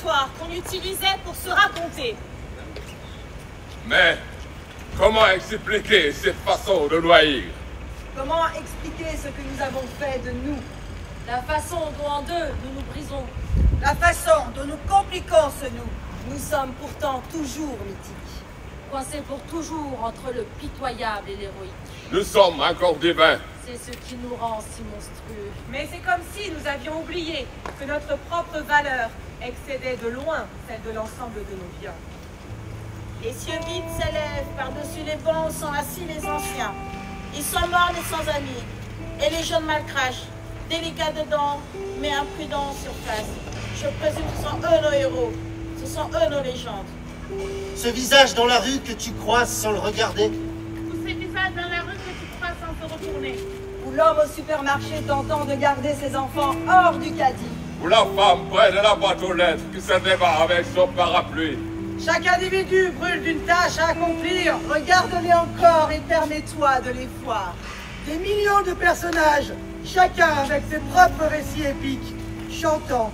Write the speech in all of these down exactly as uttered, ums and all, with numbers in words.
histoires qu'on utilisait pour se raconter. Mais comment expliquer cette façon de nous haïr? Comment expliquer ce que nous avons fait de nous? La façon dont en deux nous nous brisons. La façon dont nous compliquons ce nous. Nous sommes pourtant toujours mythiques. Coincés pour toujours entre le pitoyable et l'héroïque. Nous sommes encore divins. C'est ce qui nous rend si monstrueux. Mais c'est comme si nous avions oublié que notre propre valeur excédait de loin celle de l'ensemble de nos biens. Les cieux vides s'élèvent, par-dessus les bancs sont assis les anciens. Ils sont morts et sans amis, et les jeunes mal crachent, délicats dedans, mais imprudents sur face. Je présume que ce sont eux nos héros, ce sont eux nos légendes. Ce visage dans la rue que tu croises sans le regarder. Ou ces visages dans la rue que tu croises sans te retourner. Ou l'homme au supermarché tentant de garder ses enfants hors du caddie. Ou la femme près de la boîte aux lettres qui se débat avec son parapluie. Chaque individu brûle d'une tâche à accomplir. Regarde-les encore et permets-toi de les voir. Des millions de personnages, chacun avec ses propres récits épiques, chantant.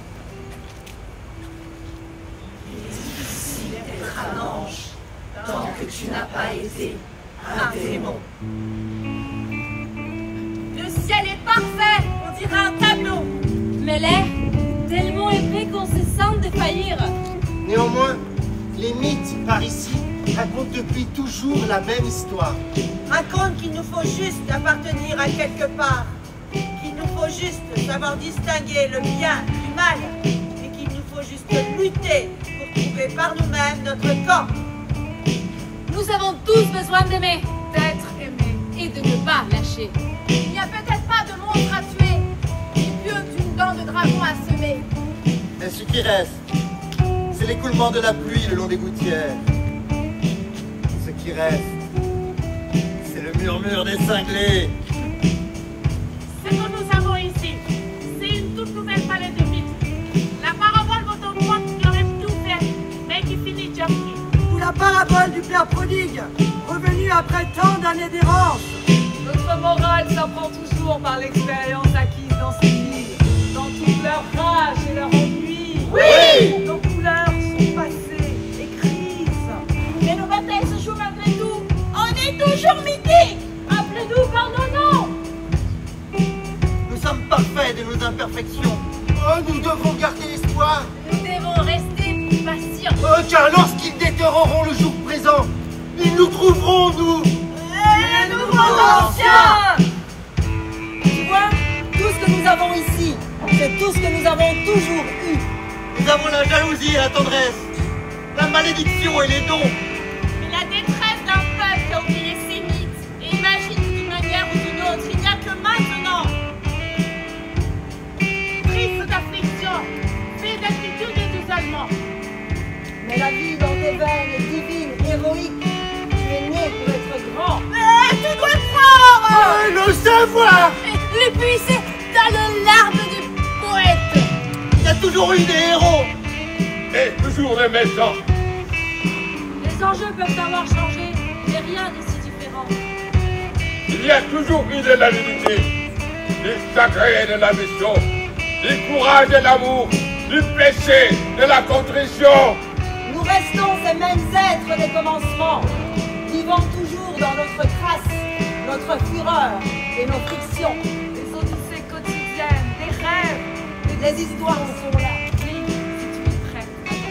Il est difficile d'être un ange tant que tu n'as pas été un démon. Le ciel est parfait, on dirait un tableau. Mais l'air, tellement épais qu'on se sent défaillir. Néanmoins, les mythes par ici racontent depuis toujours la même histoire. Racontent qu'il nous faut juste appartenir à quelque part, qu'il nous faut juste savoir distinguer le bien du mal, et qu'il nous faut juste lutter pour trouver par nous-mêmes notre camp. Nous avons tous besoin d'aimer, d'être aimés et de ne pas lâcher. Il n'y a peut-être pas de monstre à tuer, ni pieu d'une dent de dragon à semer. Mais ce qui reste, c'est l'écoulement de la pluie le long des gouttières. Ce qui reste, c'est le murmure des cinglés. Ce que nous avons ici, c'est une toute nouvelle palette de mythes. La parabole votre qui aurait tout fait, mais qui finit junkie. Ou la parabole du père prodigue, revenu après tant d'années d'errance. Notre morale s'apprend toujours par l'expérience acquise dans ces livres, dans toute leur rage et leur ennui. Oui! Nos couleurs sont passées et grises. Mais nos batailles se jouent malgré tout. On est toujours mythiques. Appelez-nous par nos noms. Nous sommes parfaits de nos imperfections. Oh, nous devons garder l'espoir. Nous devons rester patients. Oh, car lorsqu'ils déterreront le jour présent, ils nous trouveront, nous. Et les nouveaux anciens. Tu vois, tout ce que nous avons ici, c'est tout ce que nous avons toujours eu. Nous avons la jalousie et la tendresse, la malédiction et les dons. Mais la détresse d'un peuple qui a oublié ses mythes et imagine d'une manière ou d'une autre, il n'y a que maintenant. Triste d'affliction, fait d'attitude et d'isolement. Mais la vie dans tes veines est divine, héroïque. Tu es né pour être grand. Mais tu dois être fort. Oh, le savoir! Le puissant dans le larme du poète. Il y a toujours eu des héros. Et toujours les méchants. Les enjeux peuvent avoir changé, mais rien n'est si différent. Il y a toujours eu de la l'unité, du sacré et de la mission, du courage et de l'amour, du péché, de la contrition. Nous restons ces mêmes êtres des commencements, vivant toujours dans notre trace, notre fureur et nos frictions. Les odyssées quotidiennes, des rêves. Les histoires sont là. Oui, si tu es prête,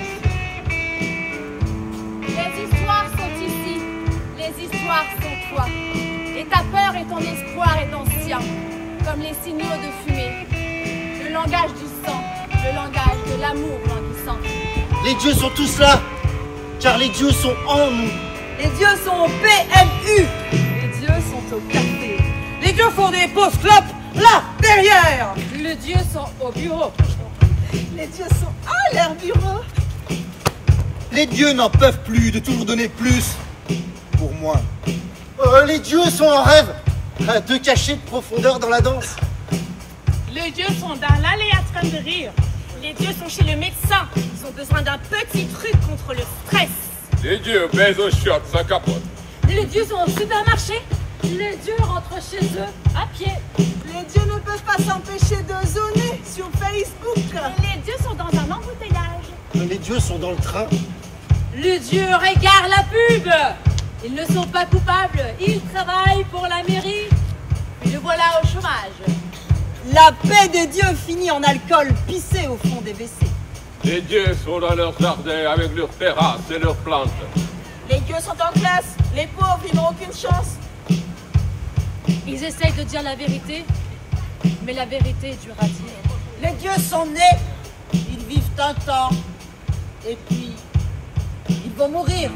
attention. Les histoires sont ici, les histoires sont toi. Et ta peur et ton espoir est ancien, comme les signaux de fumée. Le langage du sang, le langage de l'amour languissant. Les dieux sont tous là, car les dieux sont en nous. Les dieux sont au P M U. Les dieux sont au café. Les dieux font des pauses clopes là, derrière. Les dieux sont au bureau. Les dieux sont à leur bureau. Les dieux n'en peuvent plus de toujours donner plus pour moi. Oh, les dieux sont en rêve, à deux cachets de profondeur dans la danse. Les dieux sont dans l'allée à train de rire. Les dieux sont chez le médecin. Ils ont besoin d'un petit truc contre le stress. Les dieux baisent aux chiottes sans capote. Les dieux sont au supermarché. Les dieux rentrent chez eux à pied. Les dieux ne peuvent pas s'empêcher de zoner sur Facebook. Les dieux sont dans un embouteillage. Les dieux sont dans le train. Les dieux regardent la pub. Ils ne sont pas coupables. Ils travaillent pour la mairie. Et le voilà au chômage. La paix des dieux finit en alcool pissé au fond des W C. Les dieux sont dans leurs jardins avec leurs terrasses et leurs plantes. Les dieux sont en classe. Les pauvres, ils n'ont aucune chance. Ils essayent de dire la vérité, mais la vérité est dure à dire. Les dieux sont nés. Ils vivent un temps. Et puis, ils vont mourir.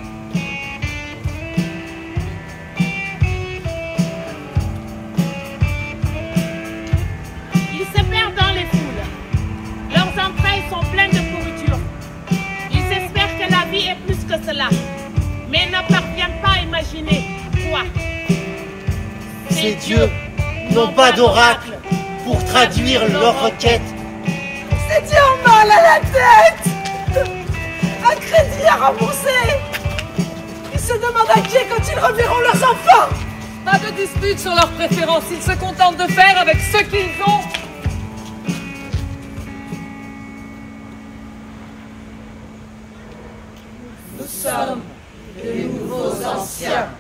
Ils se perdent dans les foules. Leurs entrailles sont pleines de pourriture. Ils espèrent que la vie est plus que cela, mais ne parviennent pas à imaginer quoi. Ces dieux n'ont pas d'oracle pour traduire leurs requêtes. Ces dieux ont mal à la tête. Un crédit à rembourser. Ils se demandent à qui quand ils reverront leurs enfants. Pas de dispute sur leurs préférences. Ils se contentent de faire avec ce qu'ils ont. Nous sommes les nouveaux anciens.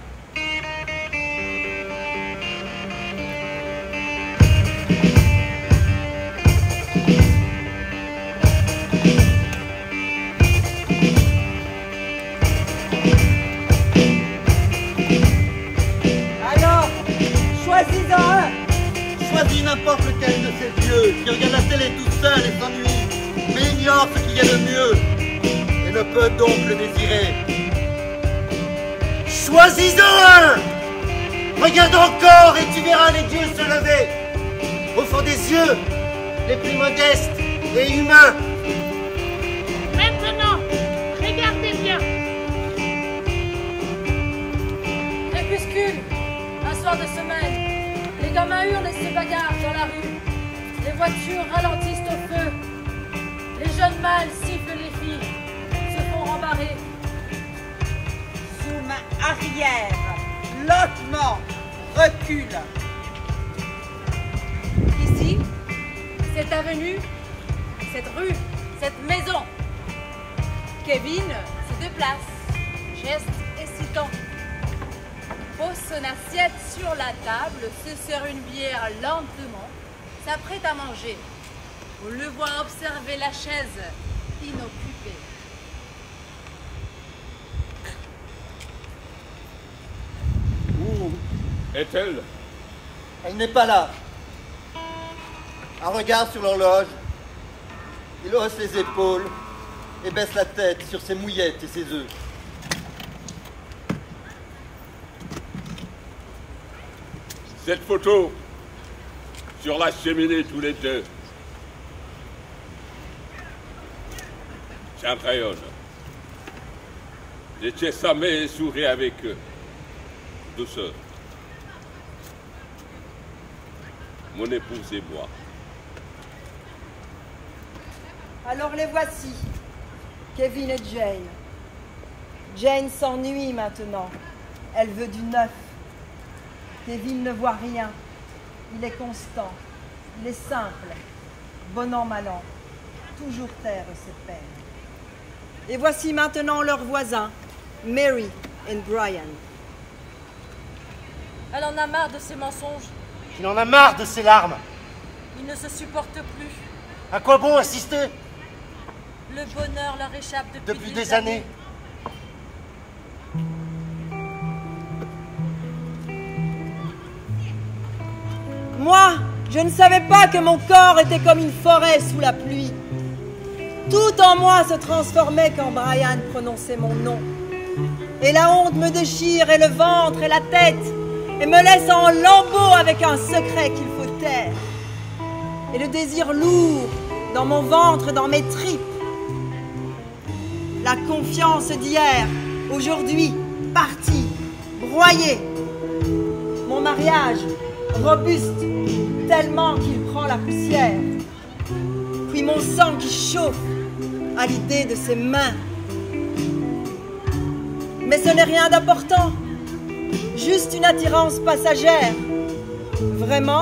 Alors, choisis-en un. Choisis n'importe lequel de ces dieux qui regarde la télé tout seul et s'ennuie, mais ignore ce qu'il y a de mieux et ne peut donc le désirer. Choisis-en un! Regarde encore et tu verras les dieux se lever. Au fond des yeux, les plus modestes et humains. Maintenant, regardez bien. Crépuscule, un soir de semaine, les gamins hurlent et se bagarrent dans la rue. Les voitures ralentissent au feu. Les jeunes mâles sifflent les filles, se font rembarrer. Zoom arrière. Lentement. Recule. Ici, cette avenue, cette rue, cette maison. Kevin se déplace, geste hésitant. Pose son assiette sur la table, se sert une bière lentement, s'apprête à manger. On le voit observer la chaise inoccupée. Où Est-elle? Elle n'est pas là. Un regard sur l'horloge. Il hausse les épaules et baisse la tête sur ses mouillettes et ses œufs. Cette photo sur la cheminée tous les deux. Jean Rayonne. Je tiens sa main et souris avec eux. Douceur. Mon épouse et moi. Alors les voici, Kevin et Jane. Jane s'ennuie maintenant. Elle veut du neuf. Kevin ne voit rien. Il est constant. Il est simple. Bon an, mal an. Toujours taire ses peines. Et voici maintenant leurs voisins, Mary et Brian. Elle en a marre de ses mensonges. Il en a marre de ses larmes. Il ne se supporte plus. À quoi bon insister? Le bonheur leur échappe depuis, Depuis des années. Moi, je ne savais pas que mon corps était comme une forêt sous la pluie. Tout en moi se transformait quand Brian prononçait mon nom. Et la honte me déchire, et le ventre, et la tête, et me laisse en lambeaux avec un secret qu'il faut taire. Et le désir lourd dans mon ventre, dans mes tripes. La confiance d'hier, aujourd'hui, partie, broyée. Mon mariage, robuste, tellement qu'il prend la poussière. Puis mon sang qui chauffe à l'idée de ses mains. Mais ce n'est rien d'important, juste une attirance passagère. Vraiment,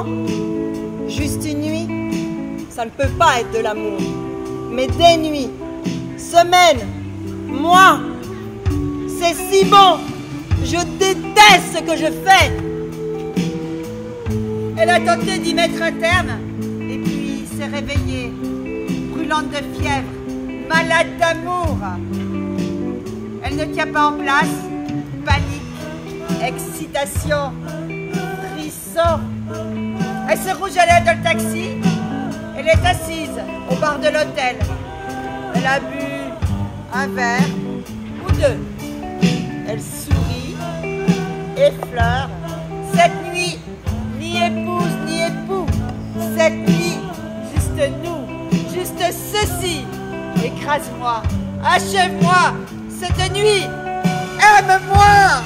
juste une nuit, ça ne peut pas être de l'amour. Mais des nuits, semaine, mois. C'est si bon. Je déteste ce que je fais. Elle a tenté d'y mettre un terme et puis s'est réveillée, brûlante de fièvre, malade d'amour. Elle ne tient pas en place. Panique, excitation, frisson. Elle se rouge à l'aide dans le taxi. Elle est assise au bar de l'hôtel. Elle a bu un verre ou deux. Elle sourit, effleure. Cette nuit, ni épouse ni époux. Cette nuit, juste nous, juste ceci. Écrase-moi, achève-moi cette nuit. Aime-moi.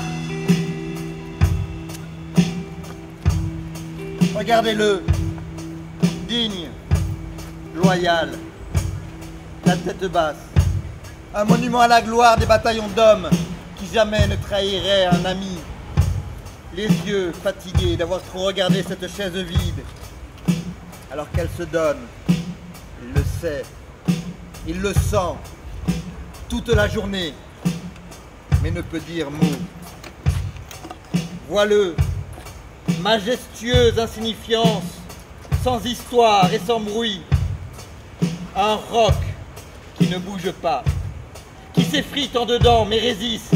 Regardez-le, digne, loyal, la tête basse, un monument à la gloire des bataillons d'hommes qui jamais ne trahiraient un ami. Les yeux fatigués d'avoir trop regardé cette chaise vide, alors qu'elle se donne. Il le sait, il le sent, toute la journée, mais ne peut dire mot. Vois-le, majestueuse insignifiance, sans histoire et sans bruit. Un roc qui ne bouge pas, qui s'effrite en dedans mais résiste.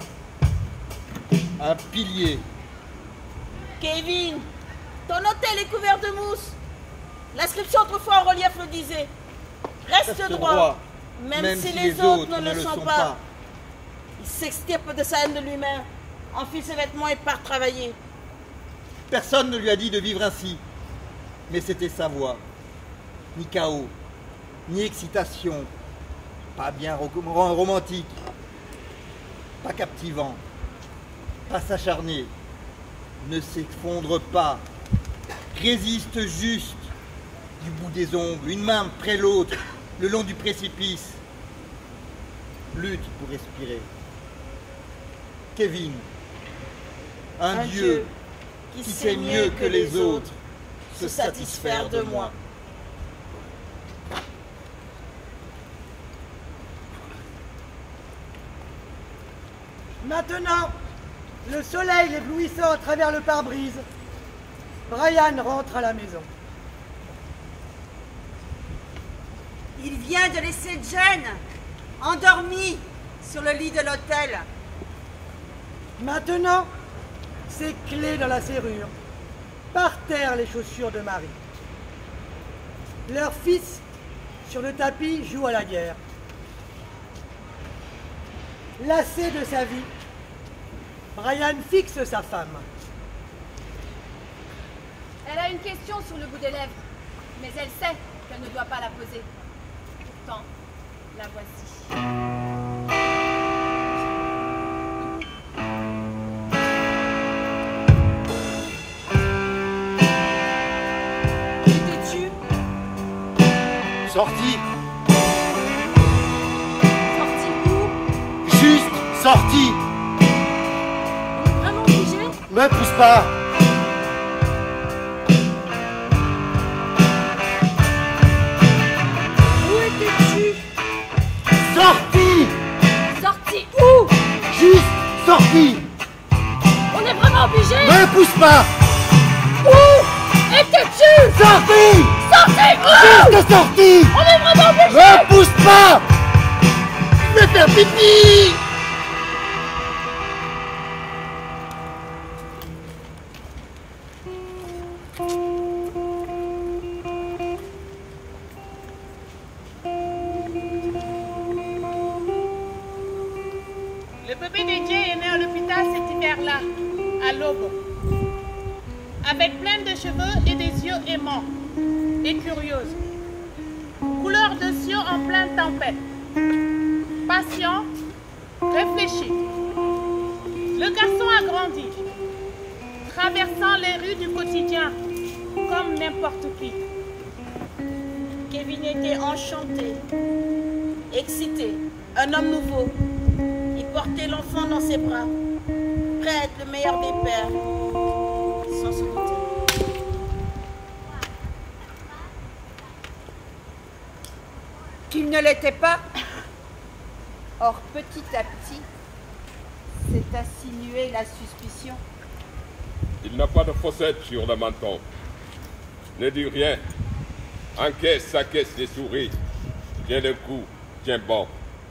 Un pilier. Kevin, ton hôtel est couvert de mousse. L'inscription autrefois en relief le disait. Reste, Reste droit, droit même, même si, si les, les autres, autres ne le sont, sont pas. pas. Il s'extirpe de sa haine de lui-même, enfile ses vêtements et part travailler. Personne ne lui a dit de vivre ainsi, mais c'était sa voix. Ni chaos, ni excitation, pas bien romantique, pas captivant, pas s'acharner, ne s'effondre pas, résiste juste, du bout des ongles, une main près l'autre, le long du précipice, lutte pour respirer. Kevin, un, un Dieu, Dieu qui, qui sait mieux que les autres se satisfaire de moi. Maintenant, le soleil éblouissant à travers le pare-brise, Brian rentre à la maison. Il vient de laisser Jane endormie sur le lit de l'hôtel. Maintenant, ses clés dans la serrure. Par terre les chaussures de Marie. Leur fils, sur le tapis, joue à la guerre. Lassé de sa vie, Brian fixe sa femme. Elle a une question sur le bout des lèvres, mais elle sait qu'elle ne doit pas la poser. Pourtant, la voici. Sorti. Sorti où? Juste sorti. On est vraiment obligé? Me pousse pas. Où étais-tu? Sorti. Sorti où? Juste sorti. On est vraiment obligé? Me pousse pas. Où étais-tu? Sorti. Sorti où? Juste sorti. On est vraiment obligé. Me pousse pas. Je vais faire pipi. Le bébé de Jay est né à l'hôpital cet hiver-là, à l'aube, avec plein de cheveux et des yeux aimants et curieuses. Couleur de cieux en pleine tempête. Patient, réfléchi. Le garçon a grandi, traversant les rues du quotidien comme n'importe qui. Kevin était enchanté, excité, un homme nouveau. Il portait l'enfant dans ses bras, prêt à être le meilleur des pères, sans se douter. Qu'il ne l'était pas, Or, petit à petit, s'est insinuée la suspicion. Il n'a pas de fossette sur le menton. Ne dis rien. Encaisse sa caisse des souris. Tiens le coup, tiens bon.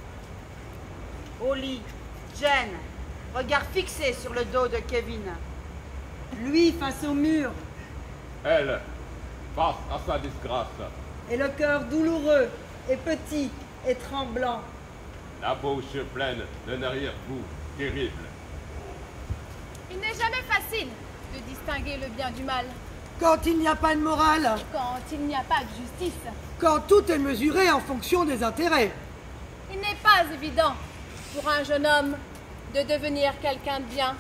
Au lit, Jen, regard fixé sur le dos de Kevin. Lui face au mur. Elle, face à sa disgrâce. Et le cœur douloureux et petit et tremblant. La bouche pleine d'un arrière-goût terrible. Il n'est jamais facile de distinguer le bien du mal. Quand il n'y a pas de morale. Quand il n'y a pas de justice. Quand tout est mesuré en fonction des intérêts. Il n'est pas évident pour un jeune homme de devenir quelqu'un de bien.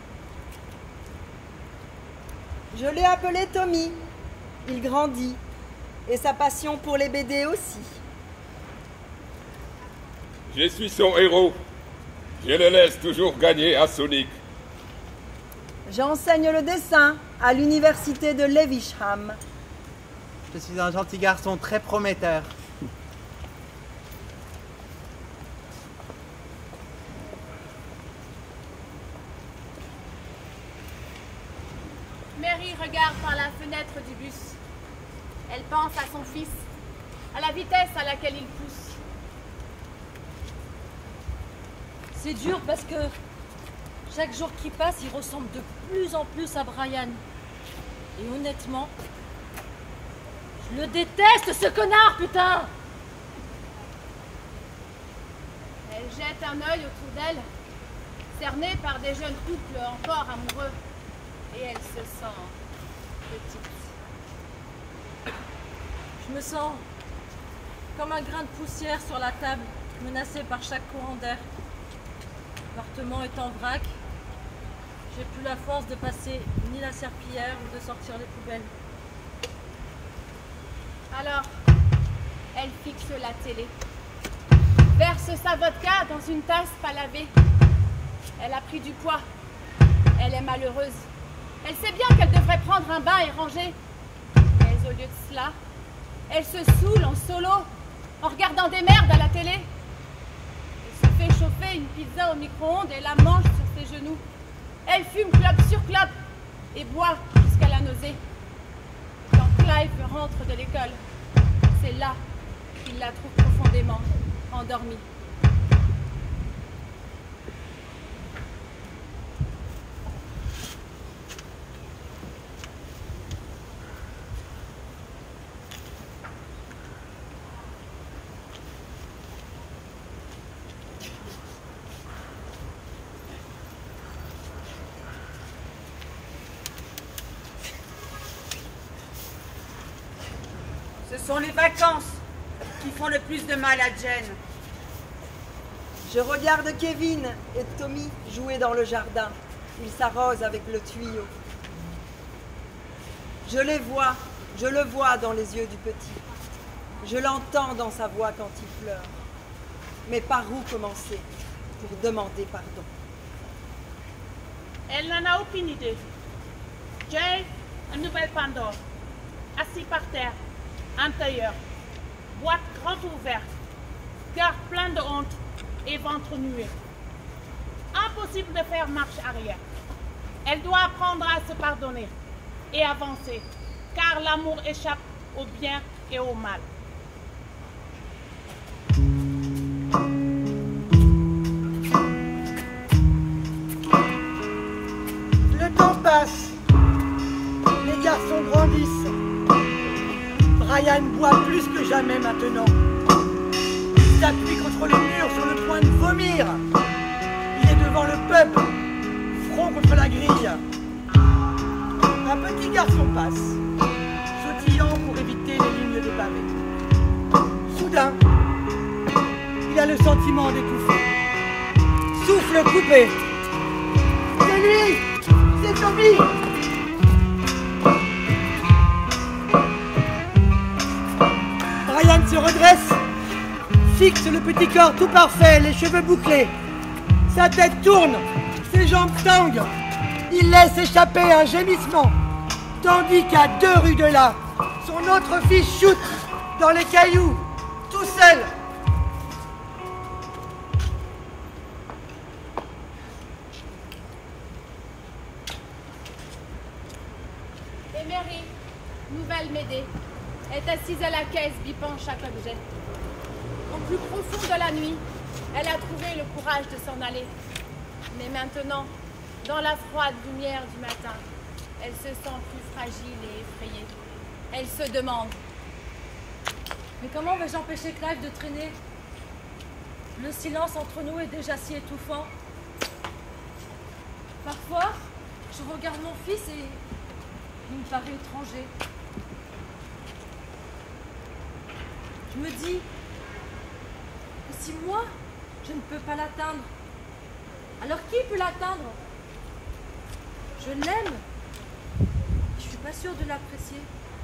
Je l'ai appelé Tommy. Il grandit. Et sa passion pour les B D aussi. Je suis son héros. Je le laisse toujours gagner à Sonic. J'enseigne le dessin à l'université de Lewisham. Je suis un gentil garçon très prometteur. Mary regarde par la fenêtre du bus. Elle pense à son fils, à la vitesse à laquelle il pousse. C'est dur parce que chaque jour qui passe, il ressemble de plus en plus à Brian. Et honnêtement, je le déteste, ce connard, putain! Elle jette un œil autour d'elle, cernée par des jeunes couples encore amoureux. Et elle se sent petite. Je me sens comme un grain de poussière sur la table, menacé par chaque courant d'air. L'appartement est en vrac. J'ai plus la force de passer ni la serpillière ou de sortir les poubelles. Alors, elle fixe la télé, verse sa vodka dans une tasse pas lavée. Elle a pris du poids. Elle est malheureuse. Elle sait bien qu'elle devrait prendre un bain et ranger. Mais au lieu de cela, elle se saoule en solo, en regardant des merdes à la télé. Elle se fait chauffer une pizza au micro-ondes et la mange sur ses genoux. Elle fume clope sur clope et boit jusqu'à la nausée. Quand Clive rentre de l'école, c'est là qu'il la trouve profondément endormie. Ce sont les vacances qui font le plus de mal à Jen. Je regarde Kevin et Tommy jouer dans le jardin. Ils s'arrosent avec le tuyau. Je les vois, je le vois dans les yeux du petit. Je l'entends dans sa voix quand il pleure. Mais par où commencer pour demander pardon? Elle n'en a aucune idée. Jay, une nouvelle Pandore, assis par terre, en tailleur, boîte grande ouverte, cœur plein de honte et ventre nué. Impossible de faire marche arrière. Elle doit apprendre à se pardonner et avancer, car l'amour échappe au bien et au mal. Le temps passe. Les garçons grandissent. Brian boit plus que jamais maintenant. Il s'appuie contre le mur sur le point de vomir. Il est devant le pub, front contre la grille. Un petit garçon passe, sautillant pour éviter les lignes de pavés. Soudain, il a le sentiment d'étouffer. Souffle coupé. C'est lui! C'est Tommy! Brian se redresse, fixe le petit corps tout parfait, les cheveux bouclés. Sa tête tourne, ses jambes tanguent. Il laisse échapper un gémissement, tandis qu'à deux rues de là, son autre fils shoot dans les cailloux, tout seul. décédée, est assise à la caisse, bipant chaque objet. Au plus profond de la nuit, elle a trouvé le courage de s'en aller. Mais maintenant, dans la froide lumière du matin, elle se sent plus fragile et effrayée. Elle se demande: mais comment vais-je empêcher Clive de traîner? Le silence entre nous est déjà si étouffant. Parfois, je regarde mon fils et il me paraît étranger. Je me dis que si moi, je ne peux pas l'atteindre, alors qui peut l'atteindre? Je l'aime. Je suis pas sûre de l'apprécier.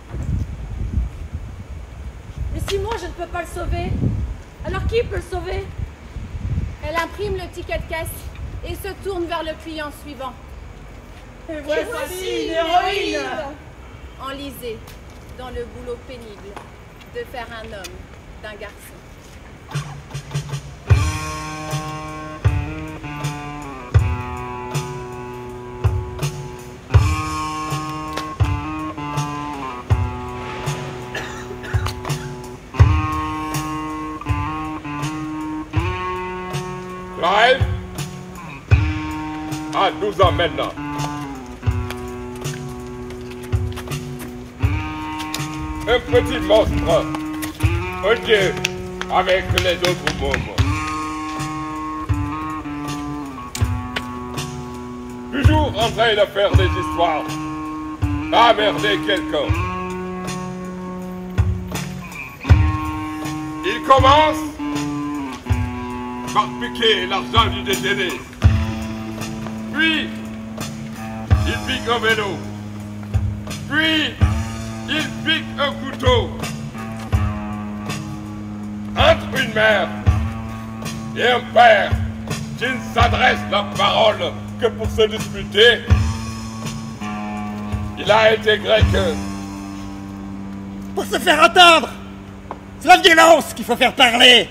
Mais si moi, je ne peux pas le sauver, alors qui peut le sauver? Elle imprime le ticket de caisse et se tourne vers le client suivant. Et voici une héroïne! Enlisée dans le boulot pénible de faire un homme d'un garçon. Clive a douze ans maintenant. Un petit monstre, odieux avec les autres mômes. Toujours en train de faire des histoires, d'emmerder quelqu'un. Il commence par piquer l'argent du déjeuner. Puis, il pique un vélo. Puis, il pique un couteau. Entre une mère et un père qui ne s'adresse la parole que pour se disputer, il a été grec. Pour se faire entendre. C'est la violence qu'il faut faire parler.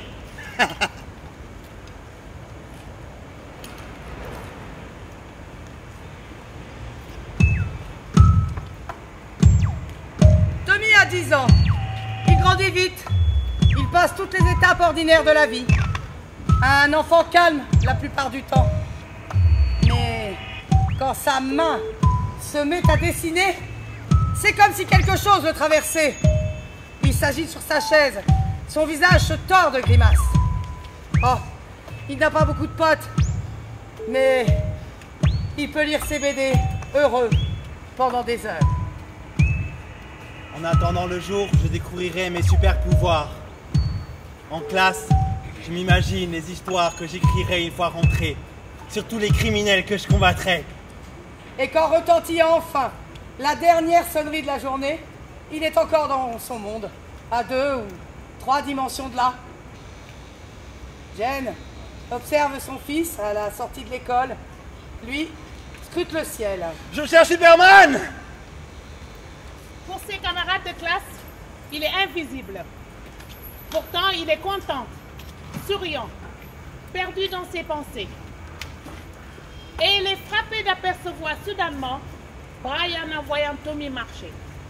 Tommy a dix ans. Il grandit vite. Il passe toutes les étapes ordinaires de la vie. Un enfant calme la plupart du temps. Mais quand sa main se met à dessiner, c'est comme si quelque chose le traversait. Il s'agite sur sa chaise. Son visage se tord de grimaces. Oh, il n'a pas beaucoup de potes. Mais il peut lire ses B D, heureux, pendant des heures. En attendant le jour, je découvrirai mes super pouvoirs. En classe, je m'imagine les histoires que j'écrirai une fois rentré, sur tous les criminels que je combattrai. Et quand retentit enfin la dernière sonnerie de la journée, il est encore dans son monde, à deux ou trois dimensions de là. Jen observe son fils à la sortie de l'école. Lui scrute le ciel. Je cherche Superman! Pour ses camarades de classe, il est invisible. Pourtant, il est content, souriant, perdu dans ses pensées. Et il est frappé d'apercevoir soudainement Brian en voyant Tommy marcher.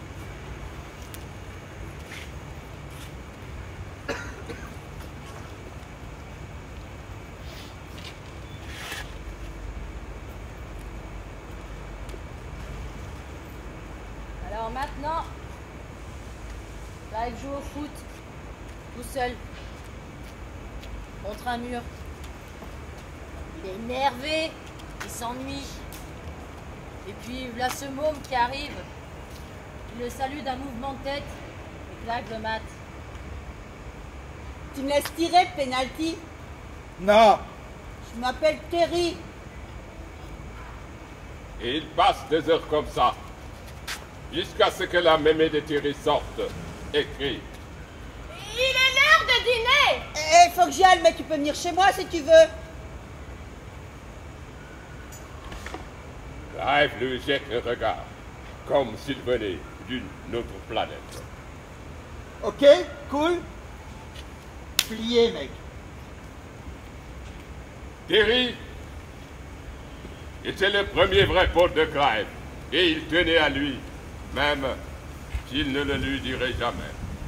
Alors maintenant, Clive joue au foot, tout seul, contre un mur. Il est énervé, il s'ennuie. Et puis là, ce môme qui arrive, il le salue d'un mouvement de tête et Clive le mate. Tu me laisses tirer, penalty? Non. Je m'appelle Terry. Et il passe des heures comme ça, jusqu'à ce que la mémé de Thierry sorte et crie. Il est l'heure de dîner! Eh, faut que j'y aille, mais tu peux venir chez moi si tu veux. Clive lui jette un regard, comme s'il venait d'une autre planète. Ok, cool. Plié, mec. Terry était le premier vrai pote de Clive, et il tenait à lui, même il ne le lui dirait jamais.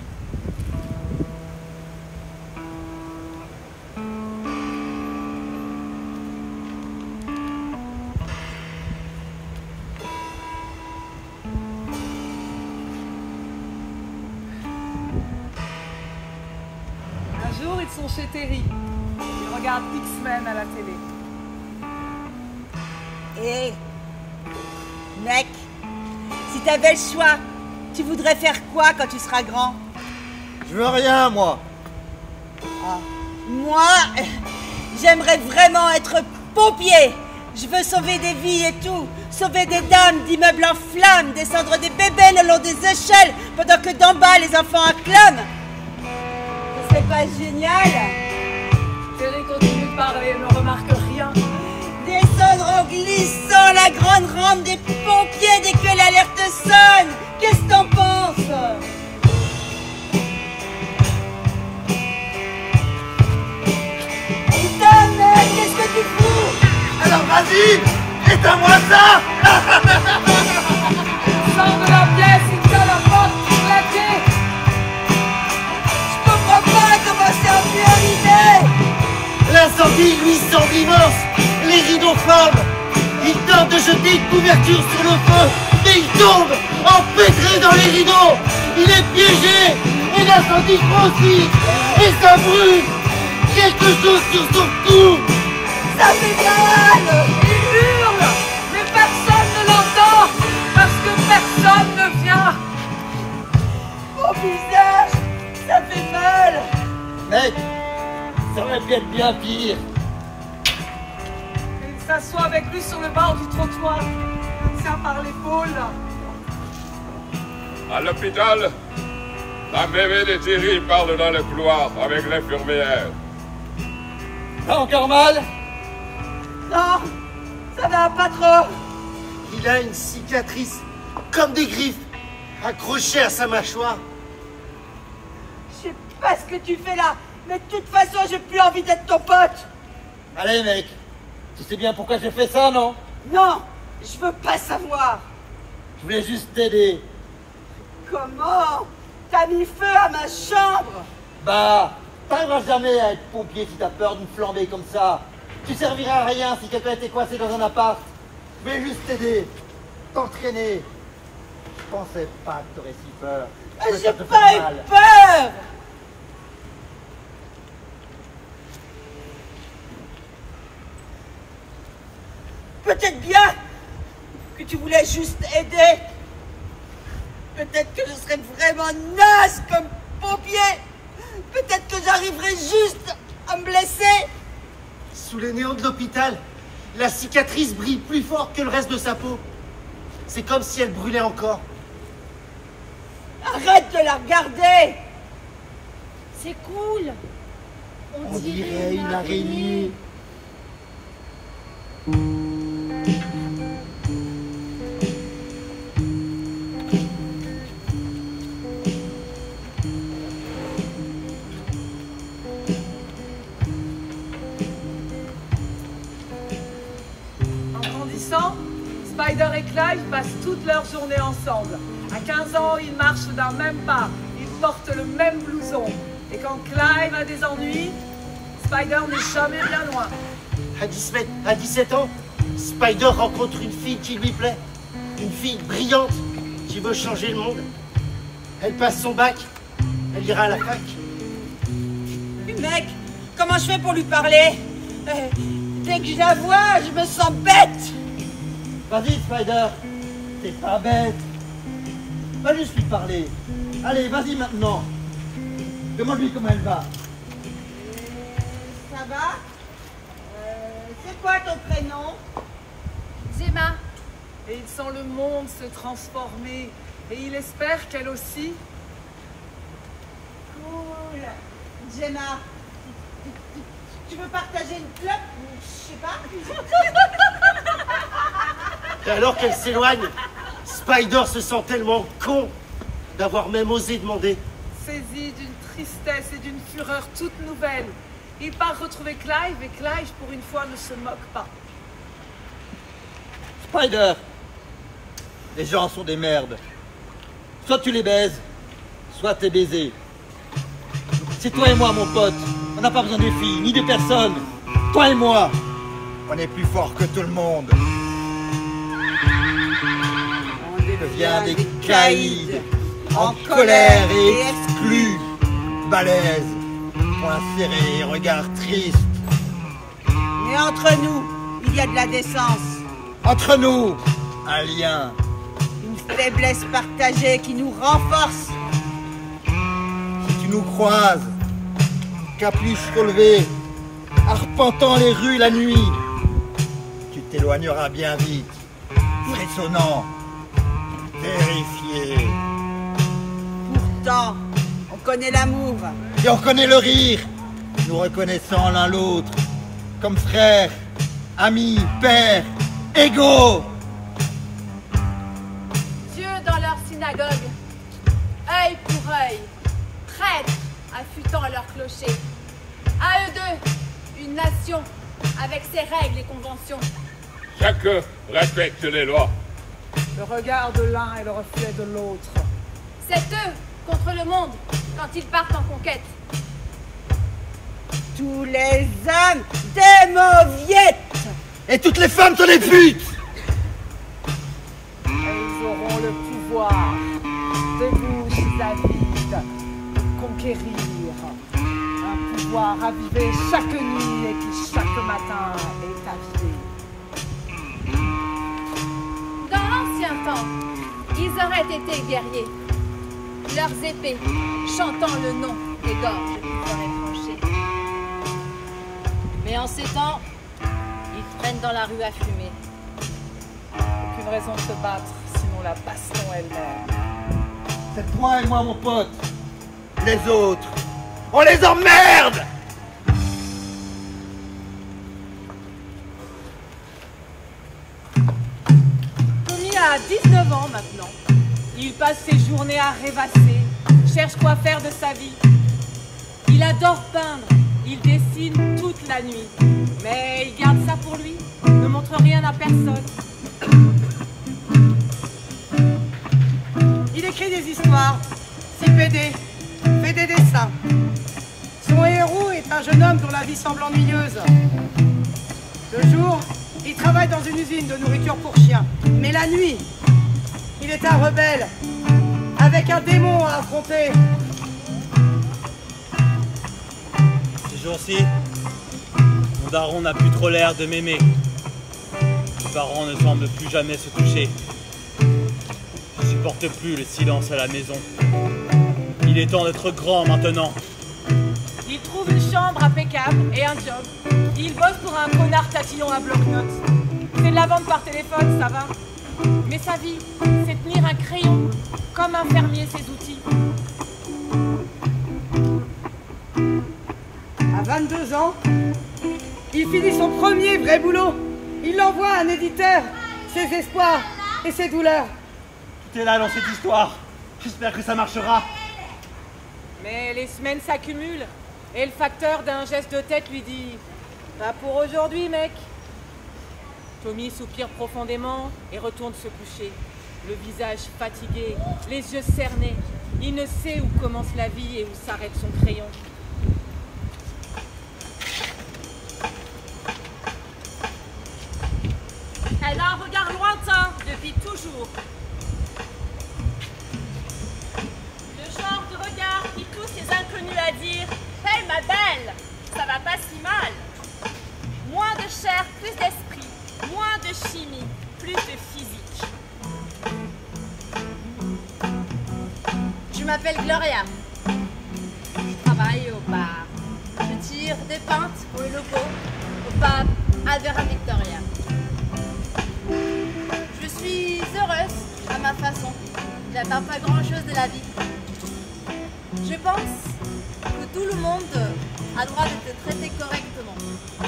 Un jour, ils sont chez Terry. Ils regardent X-Men à la télé. Hé, mec, si t'avais le choix, tu voudrais faire quoi quand tu seras grand? Je veux rien, moi. Ah. Moi, j'aimerais vraiment être pompier. Je veux sauver des vies et tout. Sauver des dames d'immeubles en flammes, descendre des bébés le long des échelles, pendant que d'en bas, les enfants acclament. Ce serait pas génial? Terry continue de parler, ne remarque rien. Descendre en glissant la grande rampe des pompiers dès que l'alerte sonne. Qu'est-ce que t'en penses? Putain, mec, qu'est-ce que tu fous? Alors vas-y, éteins-moi ça. Sors de la pièce, il tient la porte claquée. Je comprends pas comment c'est en priorité. L'incendie, lui, s'envimence. Les rideaux flambent. Il tente de jeter une couverture sur le feu, mais il tombe, empêtré dans les rideaux. Il est piégé, et l'incendie grossit, et ça brûle. Quelque chose sur son cou. Ça fait mal. Il hurle, mais personne ne l'entend, parce que personne ne vient. Mon visage, ça fait mal. Mec, ça aurait pu être bien pire. Il s'assoit avec lui sur le bord du trottoir. Il tient par l'épaule. À l'hôpital, la bébé de Thierry parle dans le couloir avec l'infirmière. T'as encore mal? Non, ça va pas trop. Il a une cicatrice, comme des griffes, accrochées à sa mâchoire. Je sais pas ce que tu fais là, mais de toute façon, j'ai plus envie d'être ton pote. Allez, mec, tu sais bien pourquoi j'ai fait ça, non? Non, je veux pas savoir. Je voulais juste t'aider. Comment? T'as mis feu à ma chambre? Bah, t'arriveras jamais à être pompier si t'as peur d'une flambée comme ça. Tu serviras à rien si quelqu'un était coincé dans un appart. Je voulais juste t'aider, t'entraîner. Je pensais pas que t'aurais si peur. J'ai pas eu peur. Peut-être bien que tu voulais juste aider. Peut-être que je serais vraiment naze comme pompier. Peut-être que j'arriverais juste à me blesser. Sous les néons de l'hôpital, la cicatrice brille plus fort que le reste de sa peau. C'est comme si elle brûlait encore. Arrête de la regarder. C'est cool. On dirait une araignée. Spider et Clive passent toute leur journée ensemble. À quinze ans, ils marchent d'un même pas. Ils portent le même blouson. Et quand Clive a des ennuis, Spider n'est jamais bien loin. À dix-sept, à dix-sept ans, Spider rencontre une fille qui lui plaît. Une fille brillante qui veut changer le monde. Elle passe son bac. Elle ira à la fac. Mec, comment je fais pour lui parler? euh, Dès que je la vois, je me sens bête. Vas-y, Spider, t'es pas bête. Va juste lui parler. Allez, vas-y maintenant. Demande-lui comment elle va. Ça va? euh, C'est quoi ton prénom? Gemma. Et il sent le monde se transformer. Et il espère qu'elle aussi. Cool. Gemma, tu, tu, tu veux partager une clope? Je sais pas. Et alors qu'elle s'éloigne, Spider se sent tellement con d'avoir même osé demander. Saisi d'une tristesse et d'une fureur toute nouvelle, il part retrouver Clive et Clive, pour une fois, ne se moque pas. Spider, les gens sont des merdes. Soit tu les baises, soit t'es baisé. C'est toi et moi, mon pote. On n'a pas besoin de filles, ni de personne. Toi et moi, on est plus fort que tout le monde. On devient des caïds, en colère et exclus. Balèze, poing serré, regard triste. Mais entre nous, il y a de la décence. Entre nous, un lien. Une faiblesse partagée qui nous renforce. Si tu nous croises, capuche relevée, arpentant les rues la nuit, tu t'éloigneras bien vite, frissonnant, terrifié. Pourtant, on connaît l'amour. Et on connaît le rire, nous reconnaissant l'un l'autre, comme frères, amis, pères, égaux. Dieu dans leur synagogue, œil pour œil, prêtres affûtant leur clocher. À eux deux, une nation avec ses règles et conventions. Chacun respecte les lois. Le regard de l'un est le reflet de l'autre. C'est eux contre le monde quand ils partent en conquête. Tous les hommes des mauviettes. Et toutes les femmes sont des putes. Et ils auront le pouvoir de bouches avides de conquérir. Un pouvoir ravivé chaque nuit et qui chaque matin est avivé. Dans l'ancien temps, ils auraient été guerriers. Leurs épées, chantant le nom des gorges qu'ils auraient tranchées. Mais en ces temps, ils traînent dans la rue à fumer. Aucune raison de se battre, sinon la baston elle-même. C'est toi et moi, mon pote. Les autres, on les emmerde. Tommy a dix-neuf ans maintenant. Il passe ses journées à rêvasser, cherche quoi faire de sa vie. Il adore peindre, il dessine toute la nuit. Mais il garde ça pour lui, ne montre rien à personne. Il écrit des histoires, s'y pédé, fait des dessins. Son héros est un jeune homme dont la vie semble ennuyeuse. Le jour, il travaille dans une usine de nourriture pour chiens. Mais la nuit, il est un rebelle, avec un démon à affronter. Ces jours-ci, mon daron n'a plus trop l'air de m'aimer. Mes parents ne semblent plus jamais se toucher. Je supporte plus le silence à la maison. Il est temps d'être grand maintenant. Il trouve une chambre impeccable et un job. Il bosse pour un connard tatillon à bloc-notes. C'est de la vente par téléphone, ça va. Mais sa vie, c'est tenir un crayon, comme un fermier ses outils. À vingt-deux ans, il finit son premier vrai boulot. Il envoie à un éditeur ses espoirs et ses douleurs. Tout est là dans cette histoire. J'espère que ça marchera. Mais les semaines s'accumulent et le facteur d'un geste de tête lui dit « Pas pour aujourd'hui, mec !» Tommy soupire profondément et retourne se coucher, le visage fatigué, les yeux cernés. Il ne sait où commence la vie et où s'arrête son crayon. Elle a un regard lointain depuis toujours. Le genre de regard qui pousse les inconnus à dire « Hey ma belle, ça va pas si mal !» Moins de chair, plus d'esprit, moins de chimie, plus de physique. Je m'appelle Gloria. Je travaille au bar. Je tire des pintes pour les locaux au pub Albert Victoria. Je suis heureuse à ma façon. J'attends pas grand-chose de la vie. Je pense que tout le monde a le droit d'être traité correctement.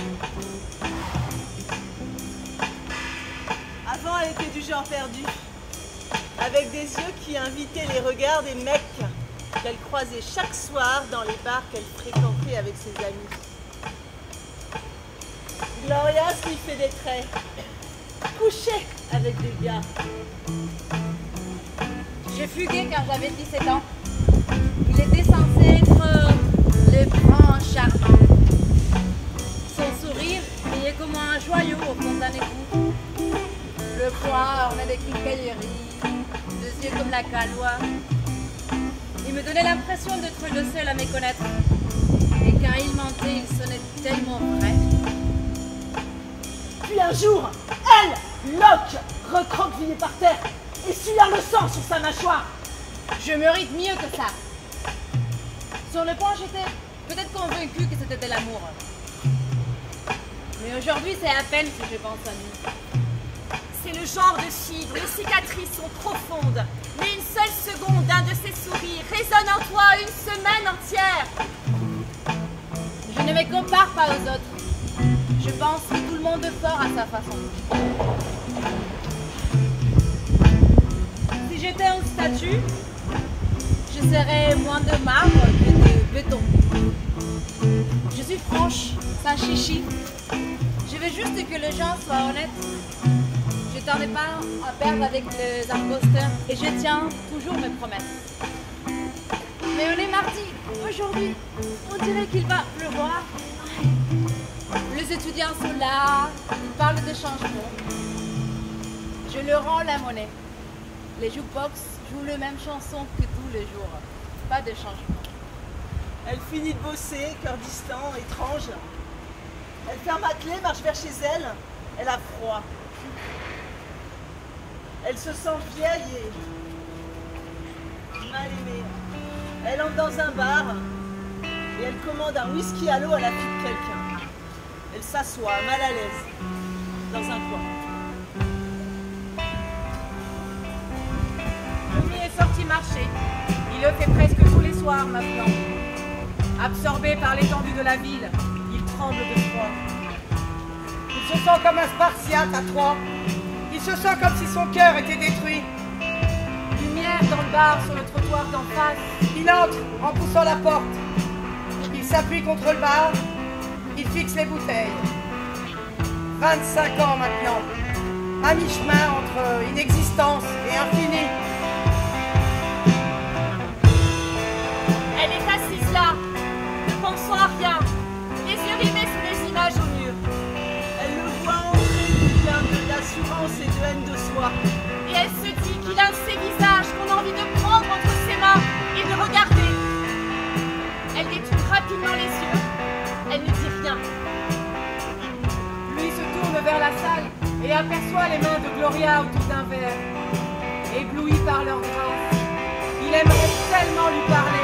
Avant, elle était du genre perdu, avec des yeux qui invitaient les regards des mecs qu'elle croisait chaque soir dans les bars qu'elle fréquentait avec ses amis. Gloria sniffait des traits, couchait avec des gars, J'ai fugué quand j'avais dix-sept ans. Il était censé être le grand charmant. Son sourire brillait comme un joyau au fond d'un égout. Le poing orné de quincailleries, des yeux comme la caloie. Il me donnait l'impression d'être le seul à me connaître. Et quand il mentait, il sonnait tellement vrai. Puis un jour, elle, Locke, recroquevillée par terre, essuyant le sang sur sa mâchoire. Je mérite mieux que ça. Sur le point, j'étais peut-être convaincue que c'était de l'amour. Mais aujourd'hui, c'est à peine si je pense à nous. C'est le genre de fille dont les cicatrices sont profondes, mais une seule seconde d'un de ses sourires résonne en toi une semaine entière. Je ne me compare pas aux autres. Je pense que tout le monde est fort à sa façon. Si j'étais une statue, je serais moins de marbre que de béton. Je suis franche, sans chichi. Je veux juste que les gens soient honnêtes. Je ne tarde pas à perdre avec les imposteurs et je tiens toujours mes promesses. Mais on est mardi, aujourd'hui. On dirait qu'il va pleuvoir. Les étudiants sont là, ils parlent de changement. Je leur rends la monnaie. Les jukebox jouent les mêmes chansons que tous les jours. Pas de changement. Elle finit de bosser, cœur distant, étrange. Elle ferme à clé, marche vers chez elle. Elle a froid. Elle se sent vieille et mal aimée. Elle entre dans un bar et elle commande un whisky à l'eau à la fille de quelqu'un. Elle s'assoit, mal à l'aise, dans un coin. Tommy est sorti marcher. Il le fait presque tous les soirs maintenant. Absorbé par l'étendue de la ville, il tremble de froid. Il se sent comme un Spartiate à Troie. Il se sent comme si son cœur était détruit. Lumière dans le bar sur le trottoir d'en face. Il entre en poussant la porte. Il s'appuie contre le bar. Il fixe les bouteilles. vingt-cinq ans maintenant. À mi-chemin entre inexistence et infini. Elle est assise là, ne pensant à rien, les yeux rivés sous les images au mur. Elle le voit entrer, plein d'assurance et de haine de soi. Et elle se dit qu'il a un de ces visages qu'on a envie de prendre entre ses mains et de regarder. Elle détourne rapidement les yeux. Elle ne dit rien. Lui se tourne vers la salle et aperçoit les mains de Gloria autour d'un verre. Ébloui par leur grâce, il aimerait tellement lui parler.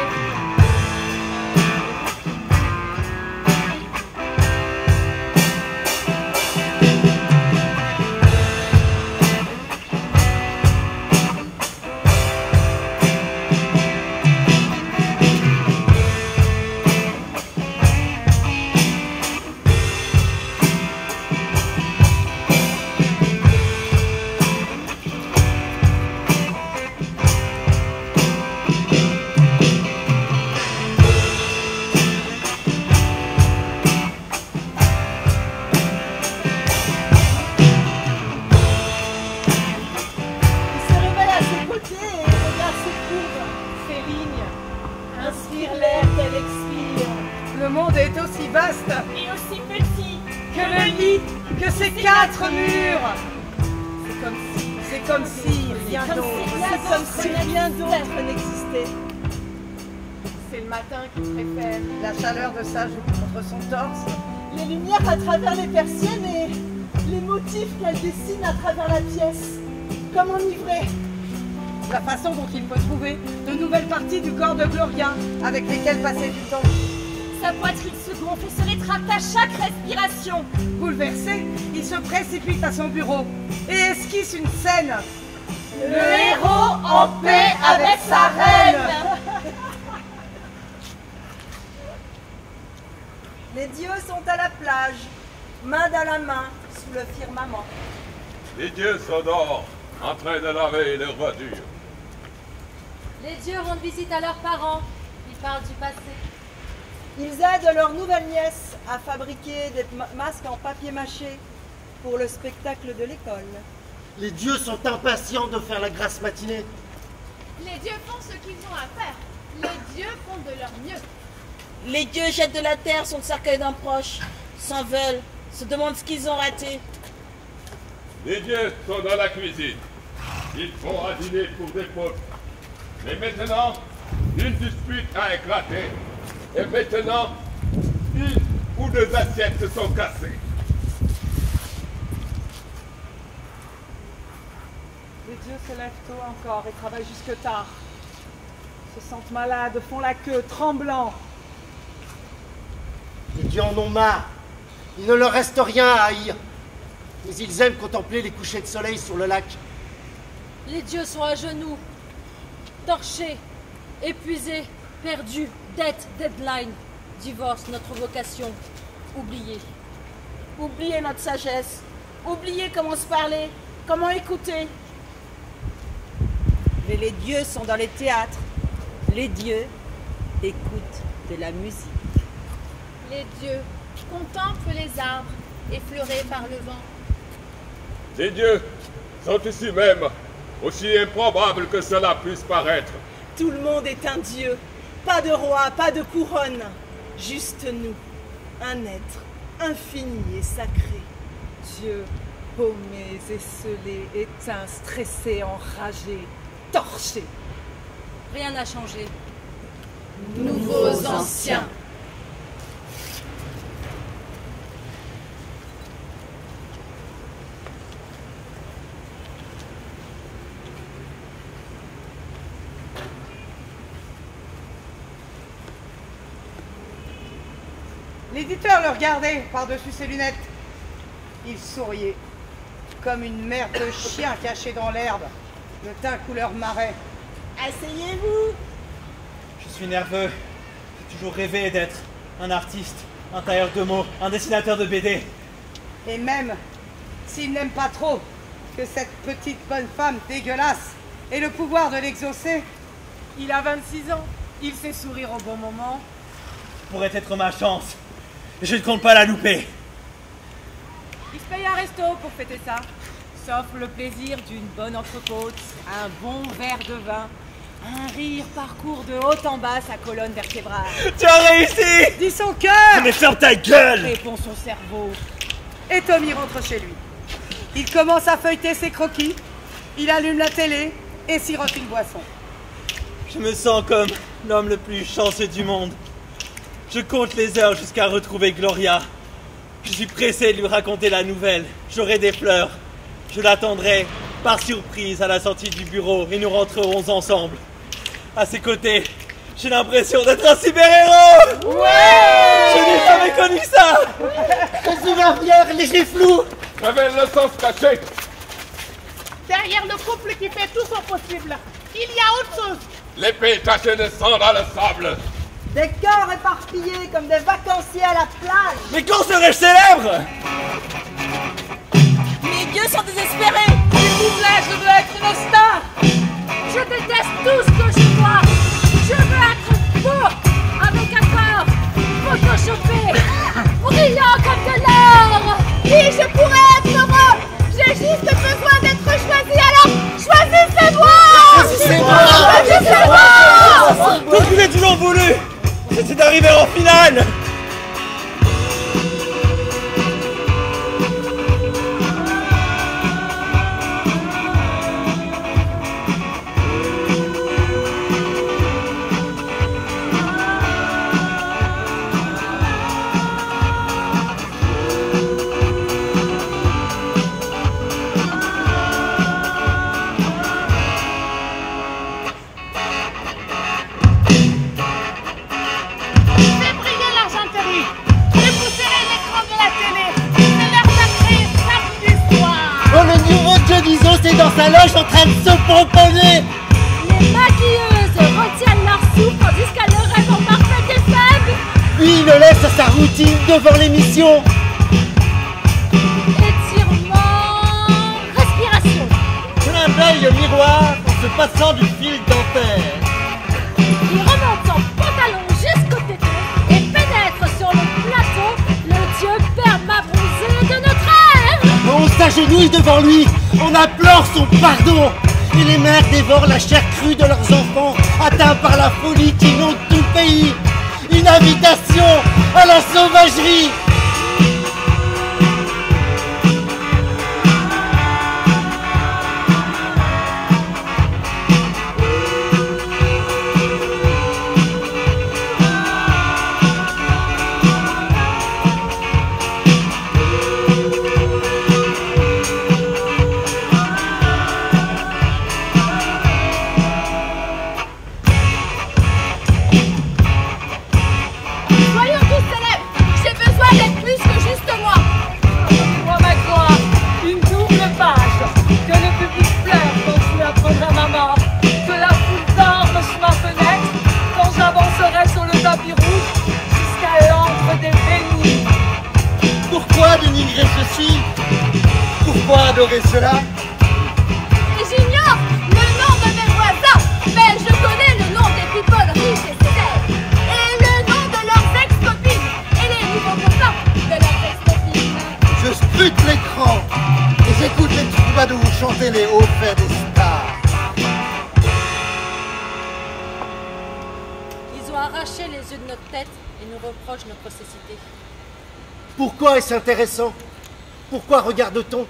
La chaleur de sa joue contre son torse. Les lumières à travers les persiennes et les motifs qu'elle dessine à travers la pièce. Comme enivrée. La façon dont il peut trouver de nouvelles parties du corps de Gloria avec lesquelles passer du temps. Sa poitrine se gonfle et se rétracte à chaque respiration. Bouleversé, il se précipite à son bureau et esquisse une scène. Le héros en paix avec sa reine. Les dieux sont à la plage, main dans la main, sous le firmament. Les dieux s'endorment, en train de laver leurs voitures. Les dieux rendent visite à leurs parents, ils parlent du passé. Ils aident leur nouvelle nièce à fabriquer des ma masques en papier mâché pour le spectacle de l'école. Les dieux sont impatients de faire la grasse matinée. Les dieux font ce qu'ils ont à faire. Les dieux font de leur mieux. Les dieux jettent de la terre sur le cercueil d'un proche, s'en veulent, se demandent ce qu'ils ont raté. Les dieux sont dans la cuisine. Ils font à dîner pour des peuples. Mais maintenant, une dispute a éclaté. Et maintenant, une ou deux assiettes se sont cassées. Les dieux se lèvent tôt encore et travaillent jusque tard. Se sentent malades, font la queue, tremblants. Les dieux en ont marre. Il ne leur reste rien à haïr. Mais ils aiment contempler les couchers de soleil sur le lac. Les dieux sont à genoux, torchés, épuisés, perdus, dette, deadline, divorce, notre vocation, oubliés. Oubliez notre sagesse, oubliez comment se parler, comment écouter. Mais les dieux sont dans les théâtres. Les dieux écoutent de la musique. Les dieux contemplent les arbres effleurés par le vent. Les dieux sont ici même, aussi improbable que cela puisse paraître. Tout le monde est un dieu. Pas de roi, pas de couronne. Juste nous. Un être infini et sacré. Dieu, paumés, esselés, éteints, stressés, enragés, torchés. Rien n'a changé. Nouveaux anciens. L'éditeur le regardait par-dessus ses lunettes. Il souriait, comme une mère de chien cachée dans l'herbe, le teint couleur marais. Asseyez-vous. Je suis nerveux. J'ai toujours rêvé d'être un artiste, un tailleur de mots, un dessinateur de B D. Et même s'il n'aime pas trop que cette petite bonne femme dégueulasse ait le pouvoir de l'exaucer, il a vingt-six ans. Il sait sourire au bon moment. Pourrait être ma chance. Je ne compte pas la louper. Il se paye un resto pour fêter ça. S'offre le plaisir d'une bonne entrecôte, un bon verre de vin, un rire parcourt de haut en bas sa colonne vertébrale. Tu as réussi! Dit son cœur! Mais ferme ta gueule! Répond son cerveau. Et Tommy rentre chez lui. Il commence à feuilleter ses croquis, il allume la télé et sirote une boisson. Je me sens comme l'homme le plus chanceux du monde. Je compte les heures jusqu'à retrouver Gloria. Je suis pressé de lui raconter la nouvelle. J'aurai des fleurs. Je l'attendrai par surprise à la sortie du bureau et nous rentrerons ensemble. À ses côtés, j'ai l'impression d'être un cyber-héros. Ouais! Je n'ai jamais connu ça. Résumarrière, léger flou. J'avais le sens caché. Derrière le couple qui fait tout son possible, il y a autre chose. L'épée tachée de sang dans le sable. Des corps éparpillés comme des vacanciers à la plage. Mais quand serais-je célèbre? Les dieux sont désespérés. S'il vous plaît, je veux être une star. Je déteste tout ce que je vois. Je veux être beau, avec un corps photoshopé, brillant comme de l'or. Oui, je pourrais être heureux. J'ai juste besoin d'être choisi. Alors, choisissez-moi. Choisissez-moi. Choisissez-moi. Tout ce que j'ai toujours voulu, c'est d'arriver en finale. C'est dans sa loge en train de se pomponner. Les maquilleuses retiennent leur souffle tandis qu'elles le rêvent en parfait défaible. Puis il le laisse à sa routine devant l'émission. Étirement, respiration. Clin d'œil au miroir en se passant du fil dentaire. Il remonte son pantalon jusqu'au téton et pénètre sur le plateau le dieu perma-bronzé de notre ère. On s'agenouille devant lui, on implore son pardon. et les mères dévorent la chair crue de leurs enfants, atteints par la folie qui inonde tout le pays. Une invitation à la sauvagerie. Adorer cela? J'ignore le nom de mes voisins, mais je connais le nom des people riches et célèbres, et le nom de leurs ex-copines, et les nouveaux copains de leurs ex-copines. Je scrute l'écran et j'écoute les troubadours chanter les hauts faits des stars. Ils ont arraché les yeux de notre tête et nous reprochent notre cécité. Pourquoi est-ce intéressant? Pourquoi regarde-t-on?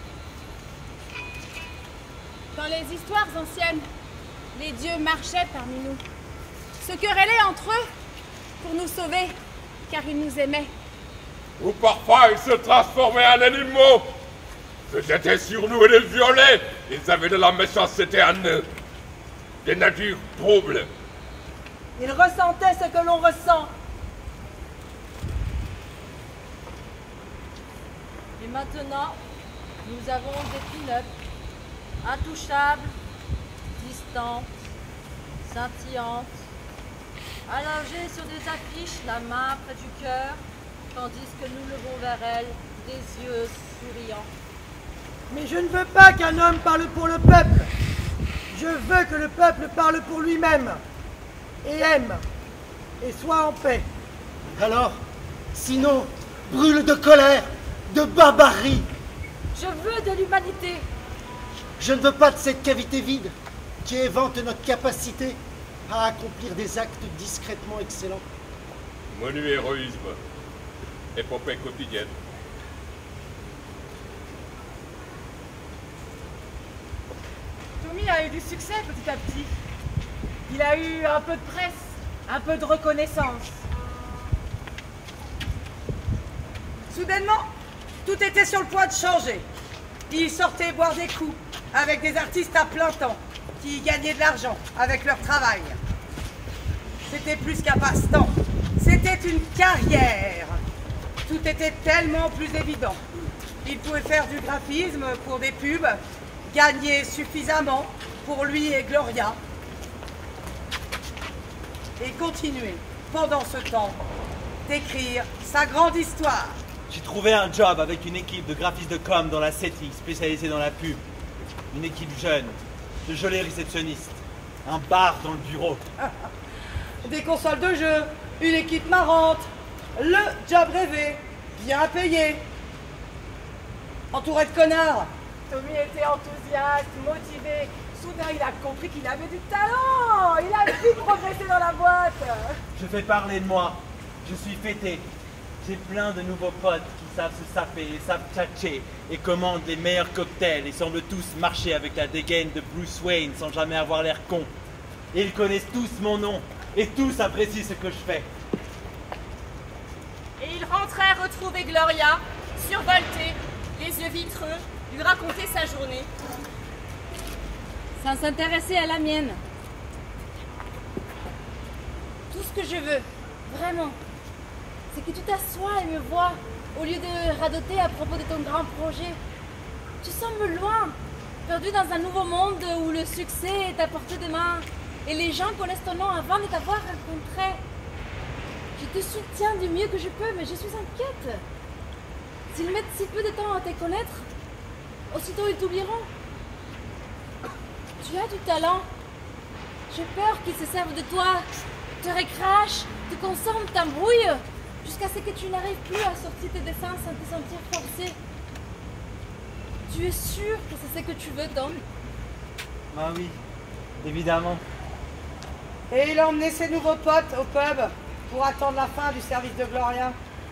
Dans les histoires anciennes, les dieux marchaient parmi nous, se querellaient entre eux pour nous sauver, car ils nous aimaient. Ou parfois ils se transformaient en animaux, se jetaient sur nous et les violaient. Ils avaient de la méchanceté en eux, des natures troubles. Ils ressentaient ce que l'on ressent. Et maintenant, nous avons des pin-ups, intouchables, distantes, scintillantes, allongées sur des affiches, la main près du cœur, tandis que nous levons vers elles des yeux souriants. Mais je ne veux pas qu'un homme parle pour le peuple. Je veux que le peuple parle pour lui-même, et aime, et soit en paix. Alors, sinon, brûle de colère, de barbarie. Je veux de l'humanité. Je ne veux pas de cette cavité vide qui évente notre capacité à accomplir des actes discrètement excellents. Menu héroïsme, épopée quotidienne. Tommy a eu du succès petit à petit. Il a eu un peu de presse, un peu de reconnaissance. Soudainement, tout était sur le point de changer. Il sortait boire des coups avec des artistes à plein temps qui gagnaient de l'argent avec leur travail. C'était plus qu'un passe-temps, c'était une carrière. Tout était tellement plus évident. Il pouvait faire du graphisme pour des pubs, gagner suffisamment pour lui et Gloria, et continuer, pendant ce temps, d'écrire sa grande histoire. J'ai trouvé un job avec une équipe de graphistes de com dans la City, spécialisée dans la pub. Une équipe jeune, de jolis réceptionnistes, un bar dans le bureau. Des consoles de jeux, une équipe marrante, le job rêvé, bien payé. Entouré de connards. Tommy était enthousiaste, motivé. Soudain, il a compris qu'il avait du talent. Il a pu progresser dans la boîte. Je fais parler de moi. Je suis fêté. J'ai plein de nouveaux potes qui savent se saper et savent tchatcher et commandent les meilleurs cocktails et semblent tous marcher avec la dégaine de Bruce Wayne sans jamais avoir l'air con. Et ils connaissent tous mon nom et tous apprécient ce que je fais. Et il rentrait retrouver Gloria, survoltée, les yeux vitreux, lui raconter sa journée. Sans s'intéresser à la mienne. Tout ce que je veux, vraiment, c'est que tu t'assoies et me vois, au lieu de radoter à propos de ton grand projet. Tu sembles loin, perdu dans un nouveau monde où le succès est à portée de main et les gens connaissent ton nom avant de t'avoir rencontré. Je te soutiens du mieux que je peux, mais je suis inquiète. S'ils mettent si peu de temps à te connaître, aussitôt ils t'oublieront. Tu as du talent. J'ai peur qu'ils se servent de toi, te recrachent, te consomment, t'embrouillent, jusqu'à ce que tu n'arrives plus à sortir tes dessins sans te sentir forcé. Tu es sûr que c'est ce que tu veux, Tom? Ben oui, évidemment. Et il a emmené ses nouveaux potes au pub pour attendre la fin du service de Gloria.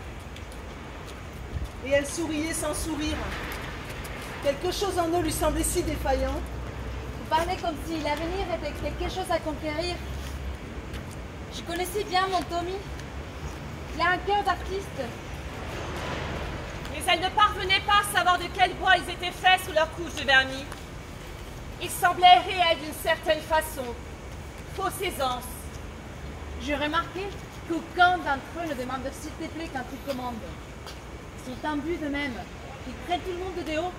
Et elle souriait sans sourire. Quelque chose en eux lui semblait si défaillant. Vous parlez comme si l'avenir était quelque chose à conquérir. Je connaissais bien mon Tommy. Il a un cœur d'artiste. Mais elle ne parvenait pas à savoir de quel bois ils étaient faits sous leur couche de vernis. Ils semblaient réels d'une certaine façon, fausse aisance. J'ai remarqué qu'aucun d'entre eux ne demande s'il te plaît quand ils commandent. Ils sont imbus d'eux-mêmes. Ils prennent tout le monde de haut.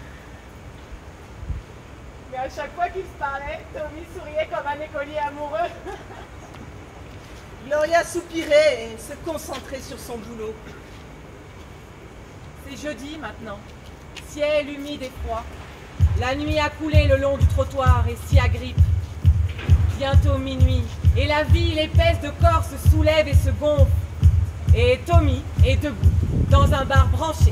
Mais à chaque fois qu'ils se parlaient, Tommy souriait comme un écolier amoureux. Gloria soupirait et se concentrait sur son boulot. C'est jeudi maintenant. Ciel humide et froid. La nuit a coulé le long du trottoir et s'y agrippe. Bientôt minuit, et la ville épaisse de corps se soulève et se gonfle. Et Tommy est debout, dans un bar branché.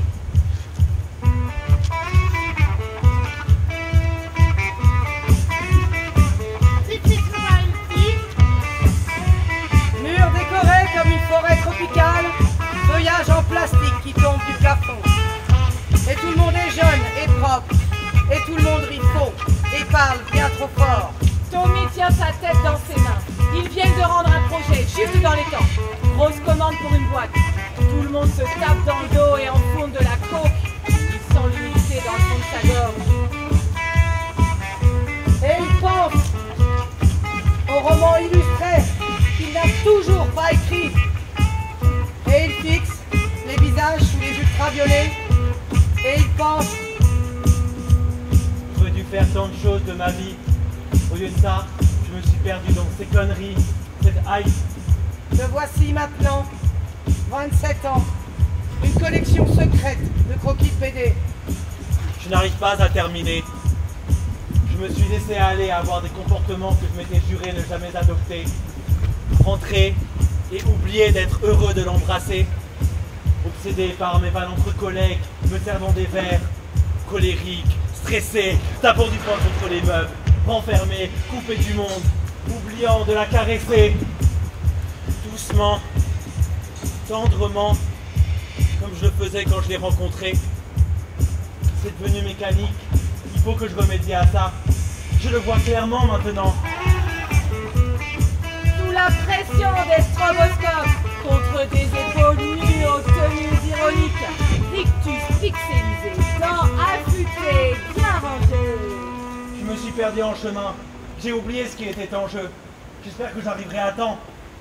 Mur décoré comme une forêt tropicale, feuillage en plastique qui tombe du plafond. Et tout le monde est jeune et propre, et tout le monde rit faux et parle bien trop fort. Tommy tient sa tête dans ses mains. Ils viennent de rendre un projet, juste dans les temps. Grosse commande pour une boîte. Tout le monde se tape dans le dos et enfourne de la coke. Il sent l'humidité dans le fond de sa gorge. Et il pense au roman illustré qu'il n'a toujours pas écrit. Et il fixe les visages sous les ultraviolets. Et il pense. J'aurais dû faire tant de choses de ma vie. Au lieu de ça, je me suis perdu dans ces conneries, cette hype. Te voici maintenant, vingt-sept ans, une collection secrète de croquis P D. Je n'arrive pas à terminer. Je me suis laissé aller à avoir des comportements que je m'étais juré ne jamais adopter. Rentrer et oublier d'être heureux de l'embrasser. Obsédé par mes valentreux collègues, me servant des verres. Colérique, stressé, tapant du poing contre les meubles. Renfermé, coupé du monde, oubliant de la caresser. Doucement, tendrement, comme je le faisais quand je l'ai rencontré. C'est devenu mécanique, il faut que je remédie à ça. Je le vois clairement maintenant. Sous la pression des stroboscopes, contre des épaules nues aux tenues ironiques, rictus pixelisé, dents affûtées, bien rangées. Je me suis perdu en chemin. J'ai oublié ce qui était en jeu. J'espère que j'arriverai à temps.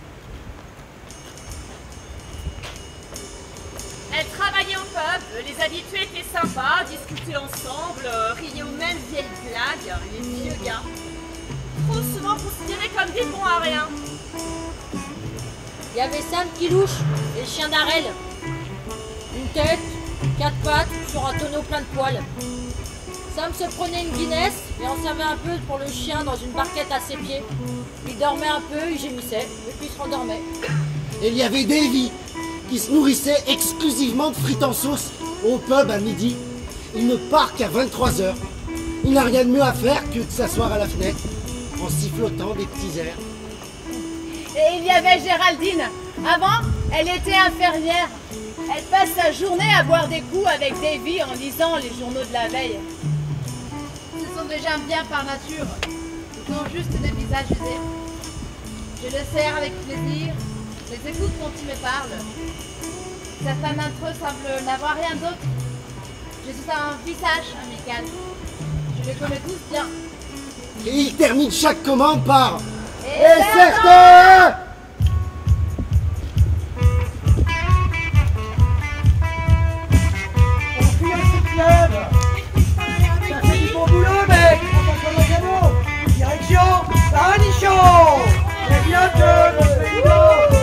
Elle travaillait au pub, les habitués étaient sympas, discutaient ensemble, riaient aux mêmes vieilles blagues, les vieux gars. Trop souvent considérés comme des bons à rien. Il y avait Sam qui louche et le chien d'Arel. Une tête, quatre pattes sur un tonneau plein de poils. Sam se prenait une Guinness et en servait un peu pour le chien dans une barquette à ses pieds. Il dormait un peu, il gémissait, et puis il se rendormait. Et il y avait Davy, qui se nourrissait exclusivement de frites en sauce au pub à midi. Il ne part qu'à vingt-trois heures. Il n'a rien de mieux à faire que de s'asseoir à la fenêtre en sifflotant des petits airs. Et il y avait Géraldine. Avant, elle était infirmière. Elle passe sa journée à boire des coups avec Davy en lisant les journaux de la veille. Ce sont des gens bien par nature. Ils ont juste des visages usés. Je le sers avec plaisir. Je les écoute quand ils me parlent. Certains d'entre eux semblent n'avoir rien d'autre. Je suis un visage amical. Je les connais tous bien. Et il termine chaque commande par « Et, Et certain !» On fuit un site club. Ça fait du bon boulot, mec. On va comme un cadeau. Direction la Nichon. Et bientôt, notre président.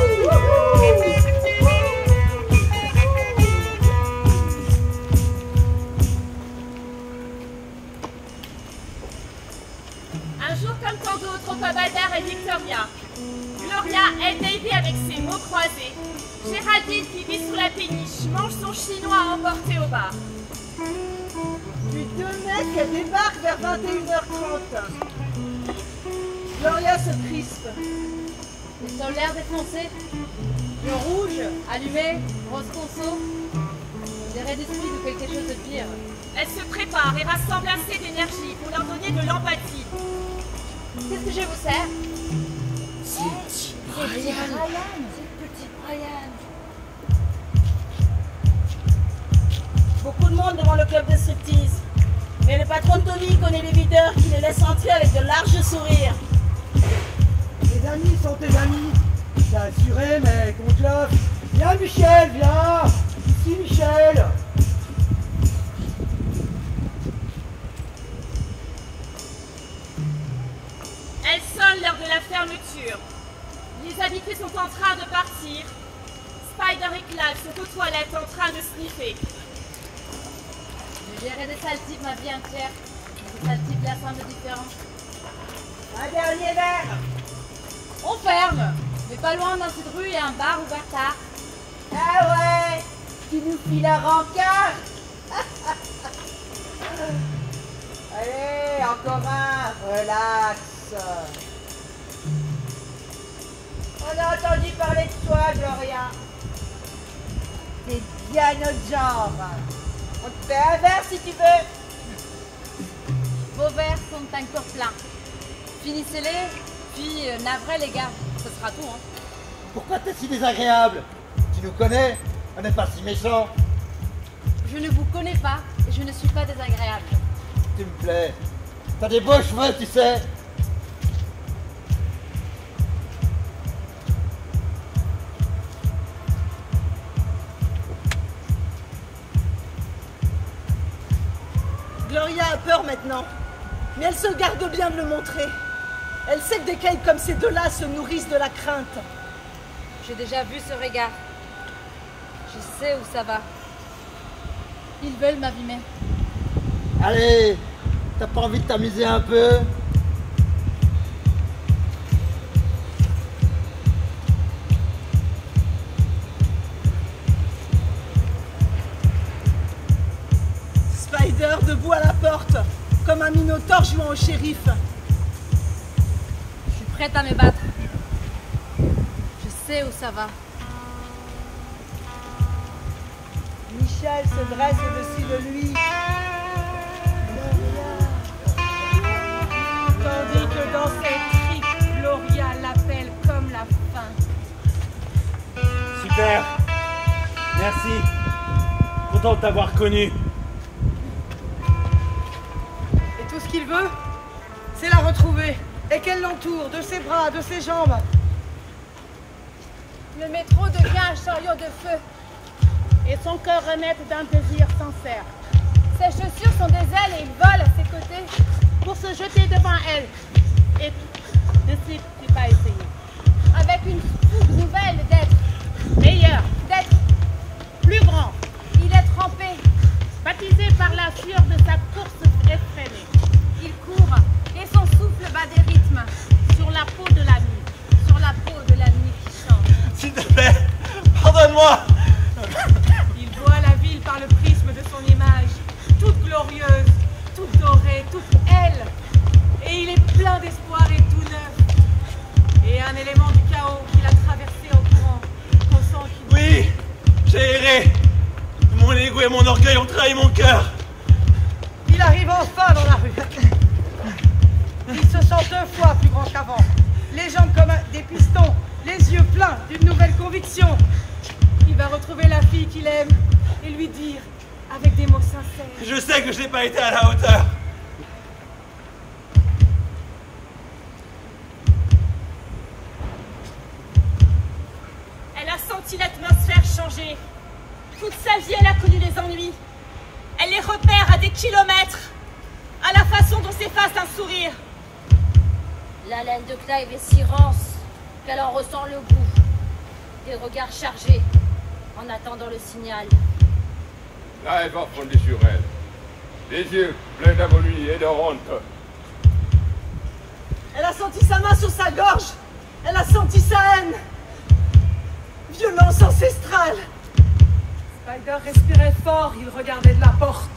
Un jour comme tant d'autres au pub Albert et Victoria. Gloria aide Davy avec ses mots croisés. Géraldine, qui vit sous la péniche, mange son chinois à emporter au bar. Puis deux mecs débarquent vers vingt et une heures trente. Gloria se crispe. Les solaires défoncés, le rouge, allumé, rose conso. On dirait l'esprit de quelque chose de pire. Elle se prépare et rassemble assez d'énergie pour leur donner de l'empathie. Qu'est-ce que je vous sers? C'est petit Brian. C'est petit Brian. Beaucoup de monde devant le club de striptease. Mais le patron Tony connaît les videurs qui les laissent entrer avec de larges sourires. Les amis sont tes amis. T'es assuré, mec, on te l'offre. Viens, Michel, viens. Ici, Michel. Elle sonne l'heure de la fermeture. Les habitués sont en train de partir. Spider et Clive sont aux toilettes en train de sniffer. J'ai géré des sales types ma vie entière. Des sales types la de différents. Un dernier verre. On ferme. Mais pas loin dans cette rue, il y a un bar ouvert tard. Ah ouais, tu nous files la rancard. Allez, encore un, relax. On a entendu parler de toi, Gloria. T'es bien notre genre. On te fait un verre si tu veux. Vos verres sont encore pleins. Finissez-les, puis euh, navrez les gars, ce sera tout. Hein. Pourquoi t'es si désagréable? Tu nous connais, on n'est pas si méchants. Je ne vous connais pas et je ne suis pas désagréable. Tu me plais. T'as des beaux cheveux, tu sais. Gloria a peur maintenant, mais elle se garde bien de le montrer. Elle sait que des cailles comme ces deux-là se nourrissent de la crainte. J'ai déjà vu ce regard. Je sais où ça va. Ils veulent m'abîmer. Allez, t'as pas envie de t'amuser un peu? Spider debout à la porte, comme un minotaure jouant au shérif. Je suis prête à me battre. Je sais où ça va. Michel se dresse au-dessus de lui. Tandis que dans cette tripe, Gloria l'appelle comme la faim. Super. Merci. Content de t'avoir connu. Et tout ce qu'il veut, c'est la retrouver. Et qu'elle l'entoure de ses bras, de ses jambes. Le métro devient un chariot de feu et son cœur renaître d'un désir sincère. Ses chaussures sont des ailes et il vole à ses côtés pour se jeter devant elle et décide de ne pas essayer. Avec une fougue nouvelle d'être meilleur, d'être plus grand. Il est trempé, baptisé par la sueur de sa course effrénée. Il court et son souffle bat des rythmes sur la peau de la nuit, sur la peau de la nuit qui chante. S'il te plaît, pardonne-moi. Il voit la ville par le prisme de son image, toute glorieuse, toute dorée, toute elle. Et il est plein d'espoir et tout neuf. Et un élément du chaos qu'il a traversé en courant, pensant qu'il... Oui, j'ai erré. Mon ego et mon orgueil ont trahi mon cœur. Il arrive enfin dans la rue. Il se sent deux fois plus grand qu'avant. Les jambes comme un- des pistons, les yeux pleins d'une nouvelle conviction. Il va retrouver la fille qu'il aime et lui dire, avec des mots sincères... Je sais que je n'ai pas été à la hauteur. Elle a senti l'atmosphère changer. Toute sa vie, elle a connu les ennuis. Elle les repère à des kilomètres, à la façon dont s'efface un sourire. L'haleine de Clive est si rance qu'elle en ressent le goût. Des regards chargés en attendant le signal. Clive a fondu sur elle, les yeux pleins d'agonie et de honte. Elle a senti sa main sur sa gorge. Elle a senti sa haine. Violence ancestrale. Spider Spider respirait fort, il regardait de la porte.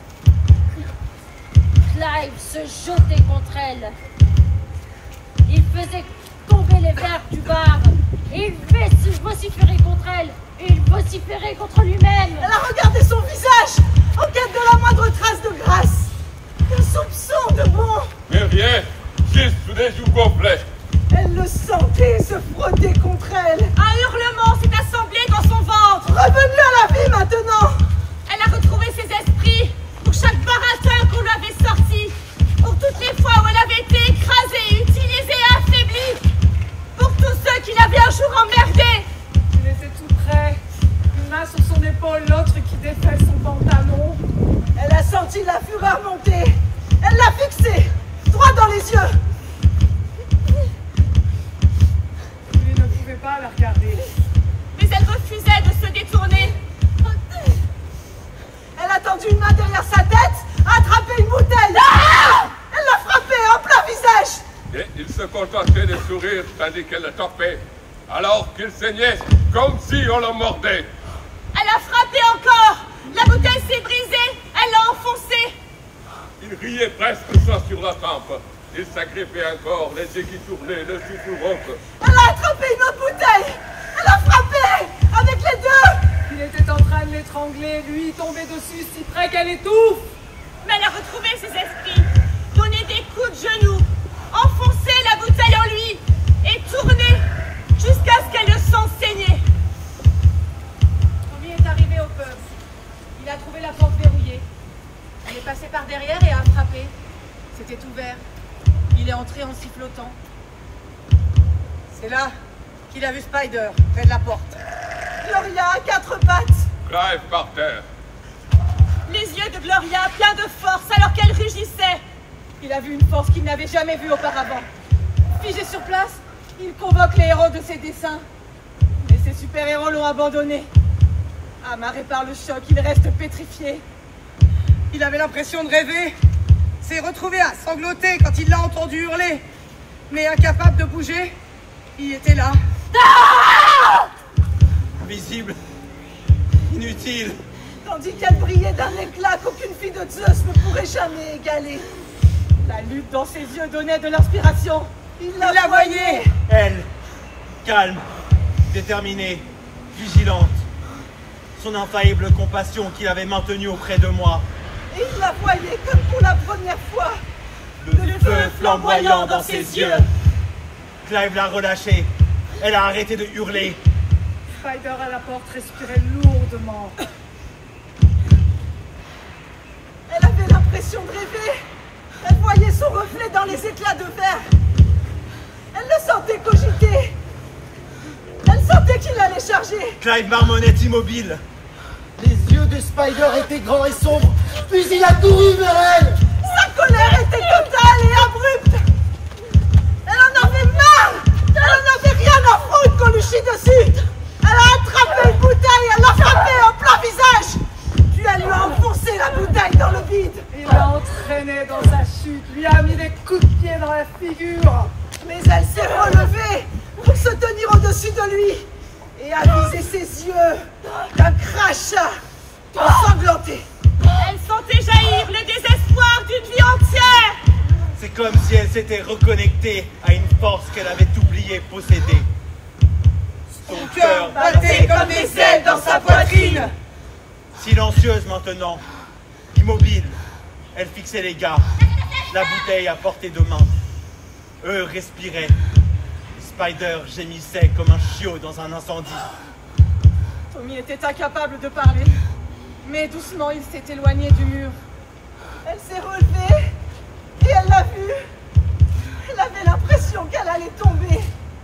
Clive se jetait contre elle. Il faisait tomber les verres du bar. Et il vociférait contre elle. Et il vociférait contre lui-même. Elle a regardé son visage en quête de la moindre trace de grâce. Un soupçon de bon. Mais rien, juste sous des joues complets. Elle le sentait se frotter contre elle. Un hurlement s'est assemblé dans son ventre. Revenue à la vie maintenant. Elle a retrouvé ses esprits pour chaque baratin qu'on lui avait sorti. Pour toutes les fois où elle avait été écrasée, utilisée et affaiblie. Pour tous ceux qui l'avaient un jour emmerdée. Il était tout près. Une main sur son épaule, l'autre qui défait son pantalon. Elle a senti la fureur monter. Elle l'a fixé, droit dans les yeux. Lui ne pouvait pas la regarder. Mais elle refusait de se détourner. Elle a tendu une main derrière sa tête, a attrapé une bouteille. Ah! Elle l'a frappé en plein visage. Et il se contentait de sourire tandis qu'elle le tapait, alors qu'il saignait comme si on le mordait. Elle a frappé encore. La bouteille s'est brisée. Elle l'a enfoncée. Il riait presque sang sur la tempe. Il s'agrippait encore, les yeux qui tournaient, le souffle rauque. Elle a attrapé une autre bouteille. Elle a frappé avec les deux. Il était en train de l'étrangler, lui tombé dessus si près qu'elle étouffe. Mais elle a retrouvé ses esprits, donné des coups de genoux, enfoncé la bouteille en lui et tourné jusqu'à ce qu'elle le sente saigner. Tommy est arrivé au pub. Il a trouvé la porte verrouillée. Il est passé par derrière et a frappé. C'était ouvert. Il est entré en sifflotant. C'est là qu'il a vu Spider, près de la porte. Gloria à quatre pattes. Clive par terre. Les yeux de Gloria pleins de force alors qu'elle rugissait. Il a vu une force qu'il n'avait jamais vue auparavant. Figé sur place, il convoque les héros de ses dessins. Mais ses super-héros l'ont abandonné. Amarré par le choc, il reste pétrifié. Il avait l'impression de rêver. S'est retrouvé à sangloter quand il l'a entendu hurler. Mais incapable de bouger, il était là. Ah! Invisible. Inutile. Tandis qu'elle brillait d'un éclat qu'aucune fille de Zeus ne pourrait jamais égaler. La lutte dans ses yeux donnait de l'inspiration. Il la, la voyait. Elle, calme, déterminée, vigilante. Son infaillible compassion qu'il avait maintenue auprès de moi. Et il la voyait comme pour la première fois. Le, le feu flamboyant dans ses yeux. Clive l'a relâchée. Elle a arrêté de hurler. Spider à la porte respirait lourdement. Elle avait l'impression de rêver. Elle voyait son reflet dans les éclats de verre. Elle le sentait cogiter. Elle sentait qu'il allait charger. Clive marmonnait immobile. Les yeux de Spider étaient grands et sombres, puis il a couru vers elle. Sa colère était totale et abrupte. Elle en avait marre. Elle en avait rien à foutre qu'on lui chie dessus. Elle a attrapé une bouteille, elle l'a frappé en plein visage. Puis elle lui a enfoncé la bouteille dans le vide. Il l'a entraîné dans sa chute, lui a mis des coups de pied dans la figure. Mais elle s'est relevée pour se tenir au-dessus de lui et a visé ses yeux d'un crachat ensanglanté. Elle sentait jaillir le désespoir d'une vie entière. C'est comme si elle s'était reconnectée à une force qu'elle avait oublié posséder. Son cœur battait comme des ailes dans sa poitrine. Silencieuse maintenant, immobile, elle fixait les gars, la bouteille à portée de main. Eux respiraient. Spider gémissait comme un chiot dans un incendie. Tommy était incapable de parler, mais doucement il s'est éloigné du mur. Elle s'est relevée et elle l'a vu. Elle avait l'impression qu'elle allait tomber.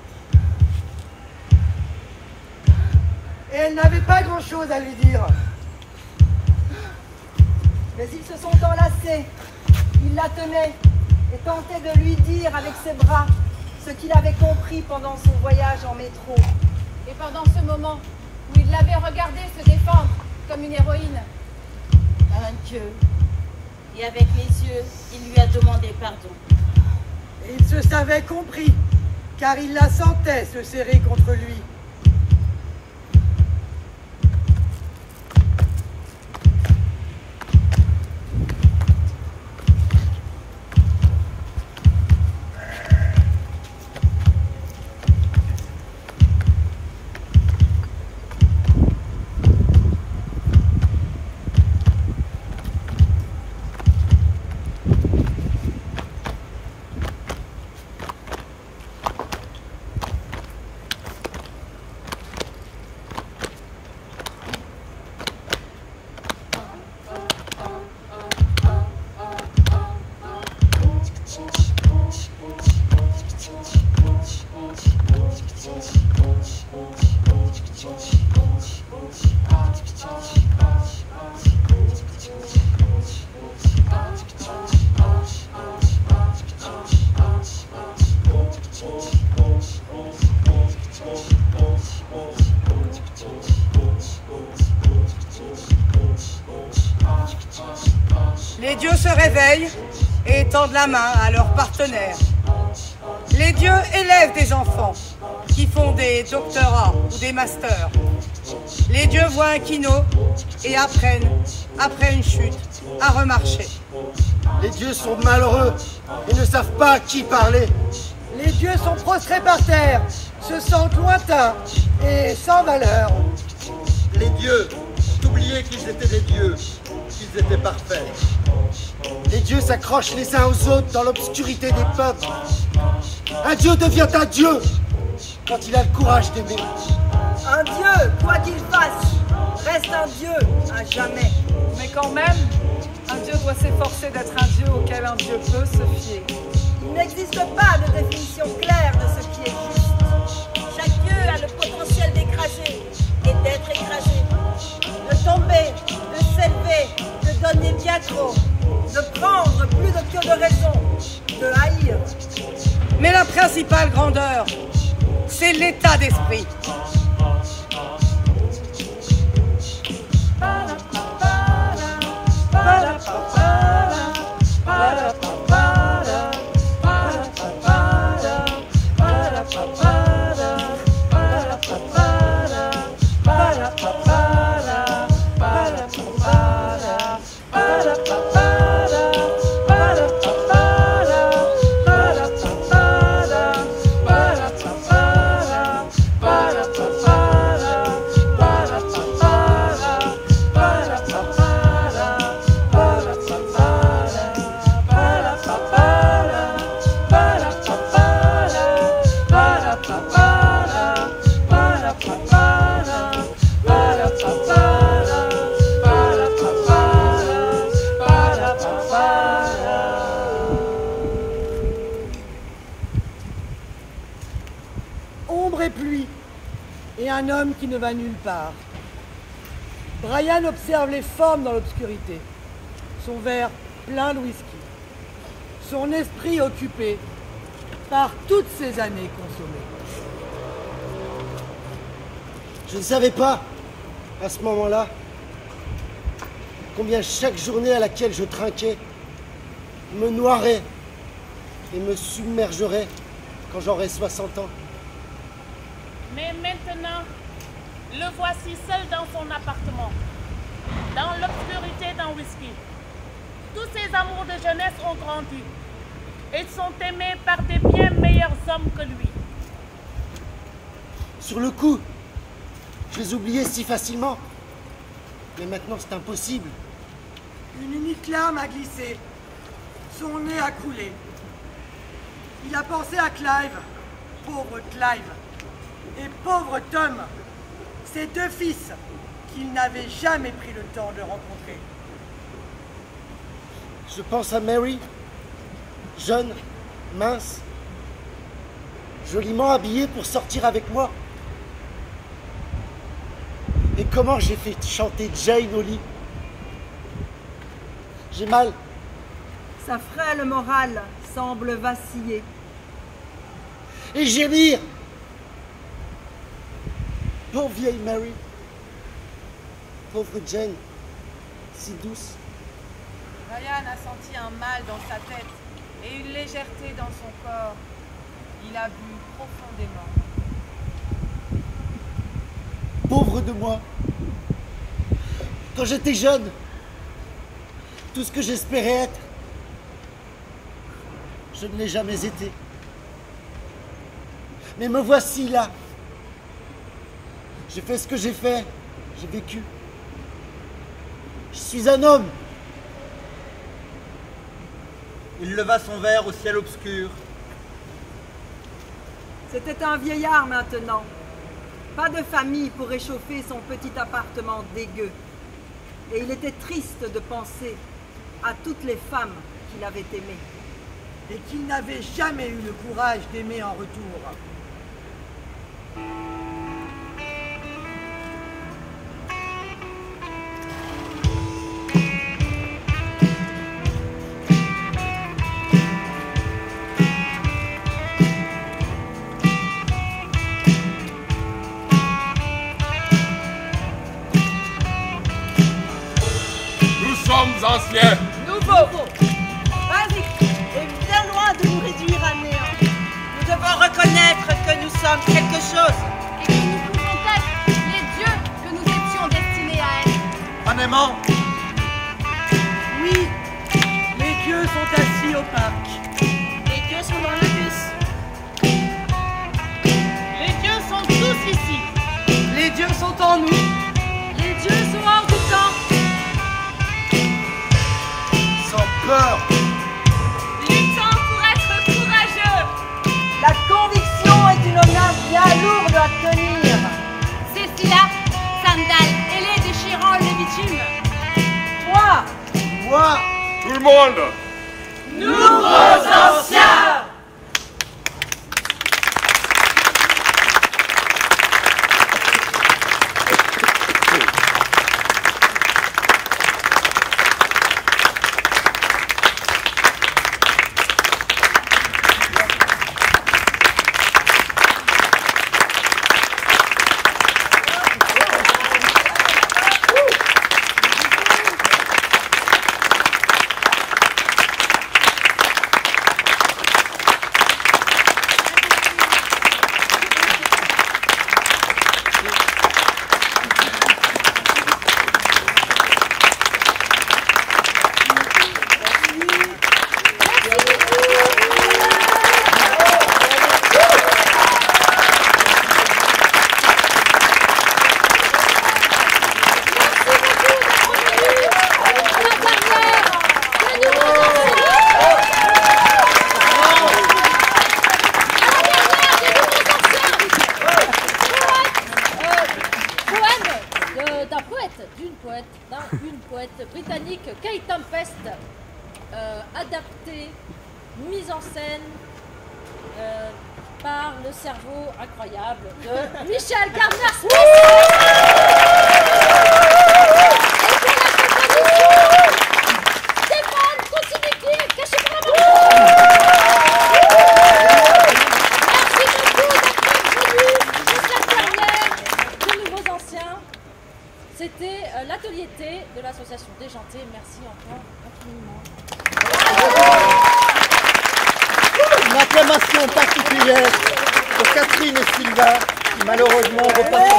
Et elle n'avait pas grand-chose à lui dire. Mais ils se sont enlacés. Il la tenait et tentait de lui dire avec ses bras ce qu'il avait compris pendant son voyage en métro. Et pendant ce moment où il l'avait regardée se défendre comme une héroïne. Un Dieu. Et avec les yeux, il lui a demandé pardon. Et il se savait compris, car il la sentait se serrer contre lui. Les dieux se réveillent et tendent la main à leurs partenaires. Les dieux élèvent des enfants qui font des doctorats ou des masters. Les dieux voient un kino et apprennent, après une chute, à remarcher. Les dieux sont malheureux et ne savent pas à qui parler. Les dieux sont prostrés par terre, se sentent lointains et sans valeur. Les dieux ont oublié qu'ils étaient des dieux, qu'ils étaient parfaits. Les dieux s'accrochent les uns aux autres dans l'obscurité des peuples. Un dieu devient un dieu quand il a le courage d'aimer. Un dieu, quoi qu'il fasse, reste un dieu à jamais. Mais quand même, un dieu doit s'efforcer d'être un dieu auquel un dieu peut se fier. Il n'existe pas de définition claire de ce qui est juste. Chaque dieu a le potentiel d'écraser et d'être écrasé. De tomber, de s'élever, de donner bien trop, de prendre plus de que de raison, de haïr. Mais la principale grandeur, c'est l'état d'esprit. Ombre et pluie, et un homme qui ne va nulle part. Brian observe les formes dans l'obscurité, son verre plein de whisky, son esprit occupé par toutes ces années consommées. Je ne savais pas, à ce moment-là, combien chaque journée à laquelle je trinquais me noierait et me submergerait quand j'aurai soixante ans. Mais maintenant, le voici seul dans son appartement, dans l'obscurité d'un whisky. Tous ses amours de jeunesse ont grandi et sont aimés par des bien meilleurs hommes que lui. Sur le coup, je les oubliais si facilement. Mais maintenant, c'est impossible. Une unique larme a glissé, son nez a coulé. Il a pensé à Clive, pauvre Clive, et pauvre Tom, ses deux fils qu'il n'avait jamais pris le temps de rencontrer. Je pense à Mary, jeune, mince, joliment habillée pour sortir avec moi. Et comment j'ai fait chanter Jane au lit. J'ai mal. Sa frêle morale semble vaciller. Et gémir. Pauvre vieille Mary. Pauvre Jane. Si douce. Ryan a senti un mal dans sa tête et une légèreté dans son corps. Il a bu profondément. Pauvre de moi. Quand j'étais jeune, tout ce que j'espérais être, je ne l'ai jamais été. Mais me voici là. J'ai fait ce que j'ai fait, j'ai vécu. Je suis un homme. Il leva son verre au ciel obscur. C'était un vieillard maintenant. Pas de famille pour réchauffer son petit appartement dégueu. Et il était triste de penser à toutes les femmes qu'il avait aimées. Et qu'il n'avait jamais eu le courage d'aimer en retour. Nous sommes anciens. Nous nouveau, basique et bien loin de nous réduire à néant. Nous devons reconnaître que nous sommes quelque chose. Et que nous pouvons être les dieux que nous étions destinés à être. En aimant. Oui, les dieux sont assis au parc. Les dieux sont dans le bus. Les dieux sont tous ici. Les dieux sont en nous. Les dieux sont hors du temps. Sans peur. Luttant pour être courageux. La conviction est une menace bien lourde à tenir. Cécilia, sandales ailées déchirant le bitume. Toi, Moi. Tout le monde. Nouveaux anciens. Britannique Kate Tempest, euh, adapté, mise en scène euh, par le cerveau incroyable de Michel Gardner-Smith. Stéphane Koutiniki, caché par la main. Merci beaucoup d'être venus pour cette dernière de Nouveaux Anciens. C'était euh, l'atelier T de l'association Déjanté. Merci encore infiniment. Une acclamation particulière pour Catherine et Sylvain, qui malheureusement repassent en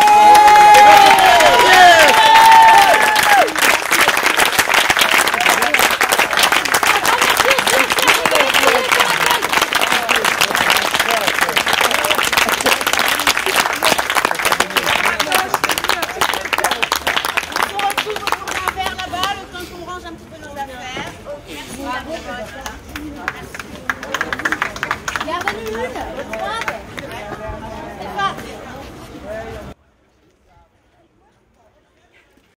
Bienvenue une,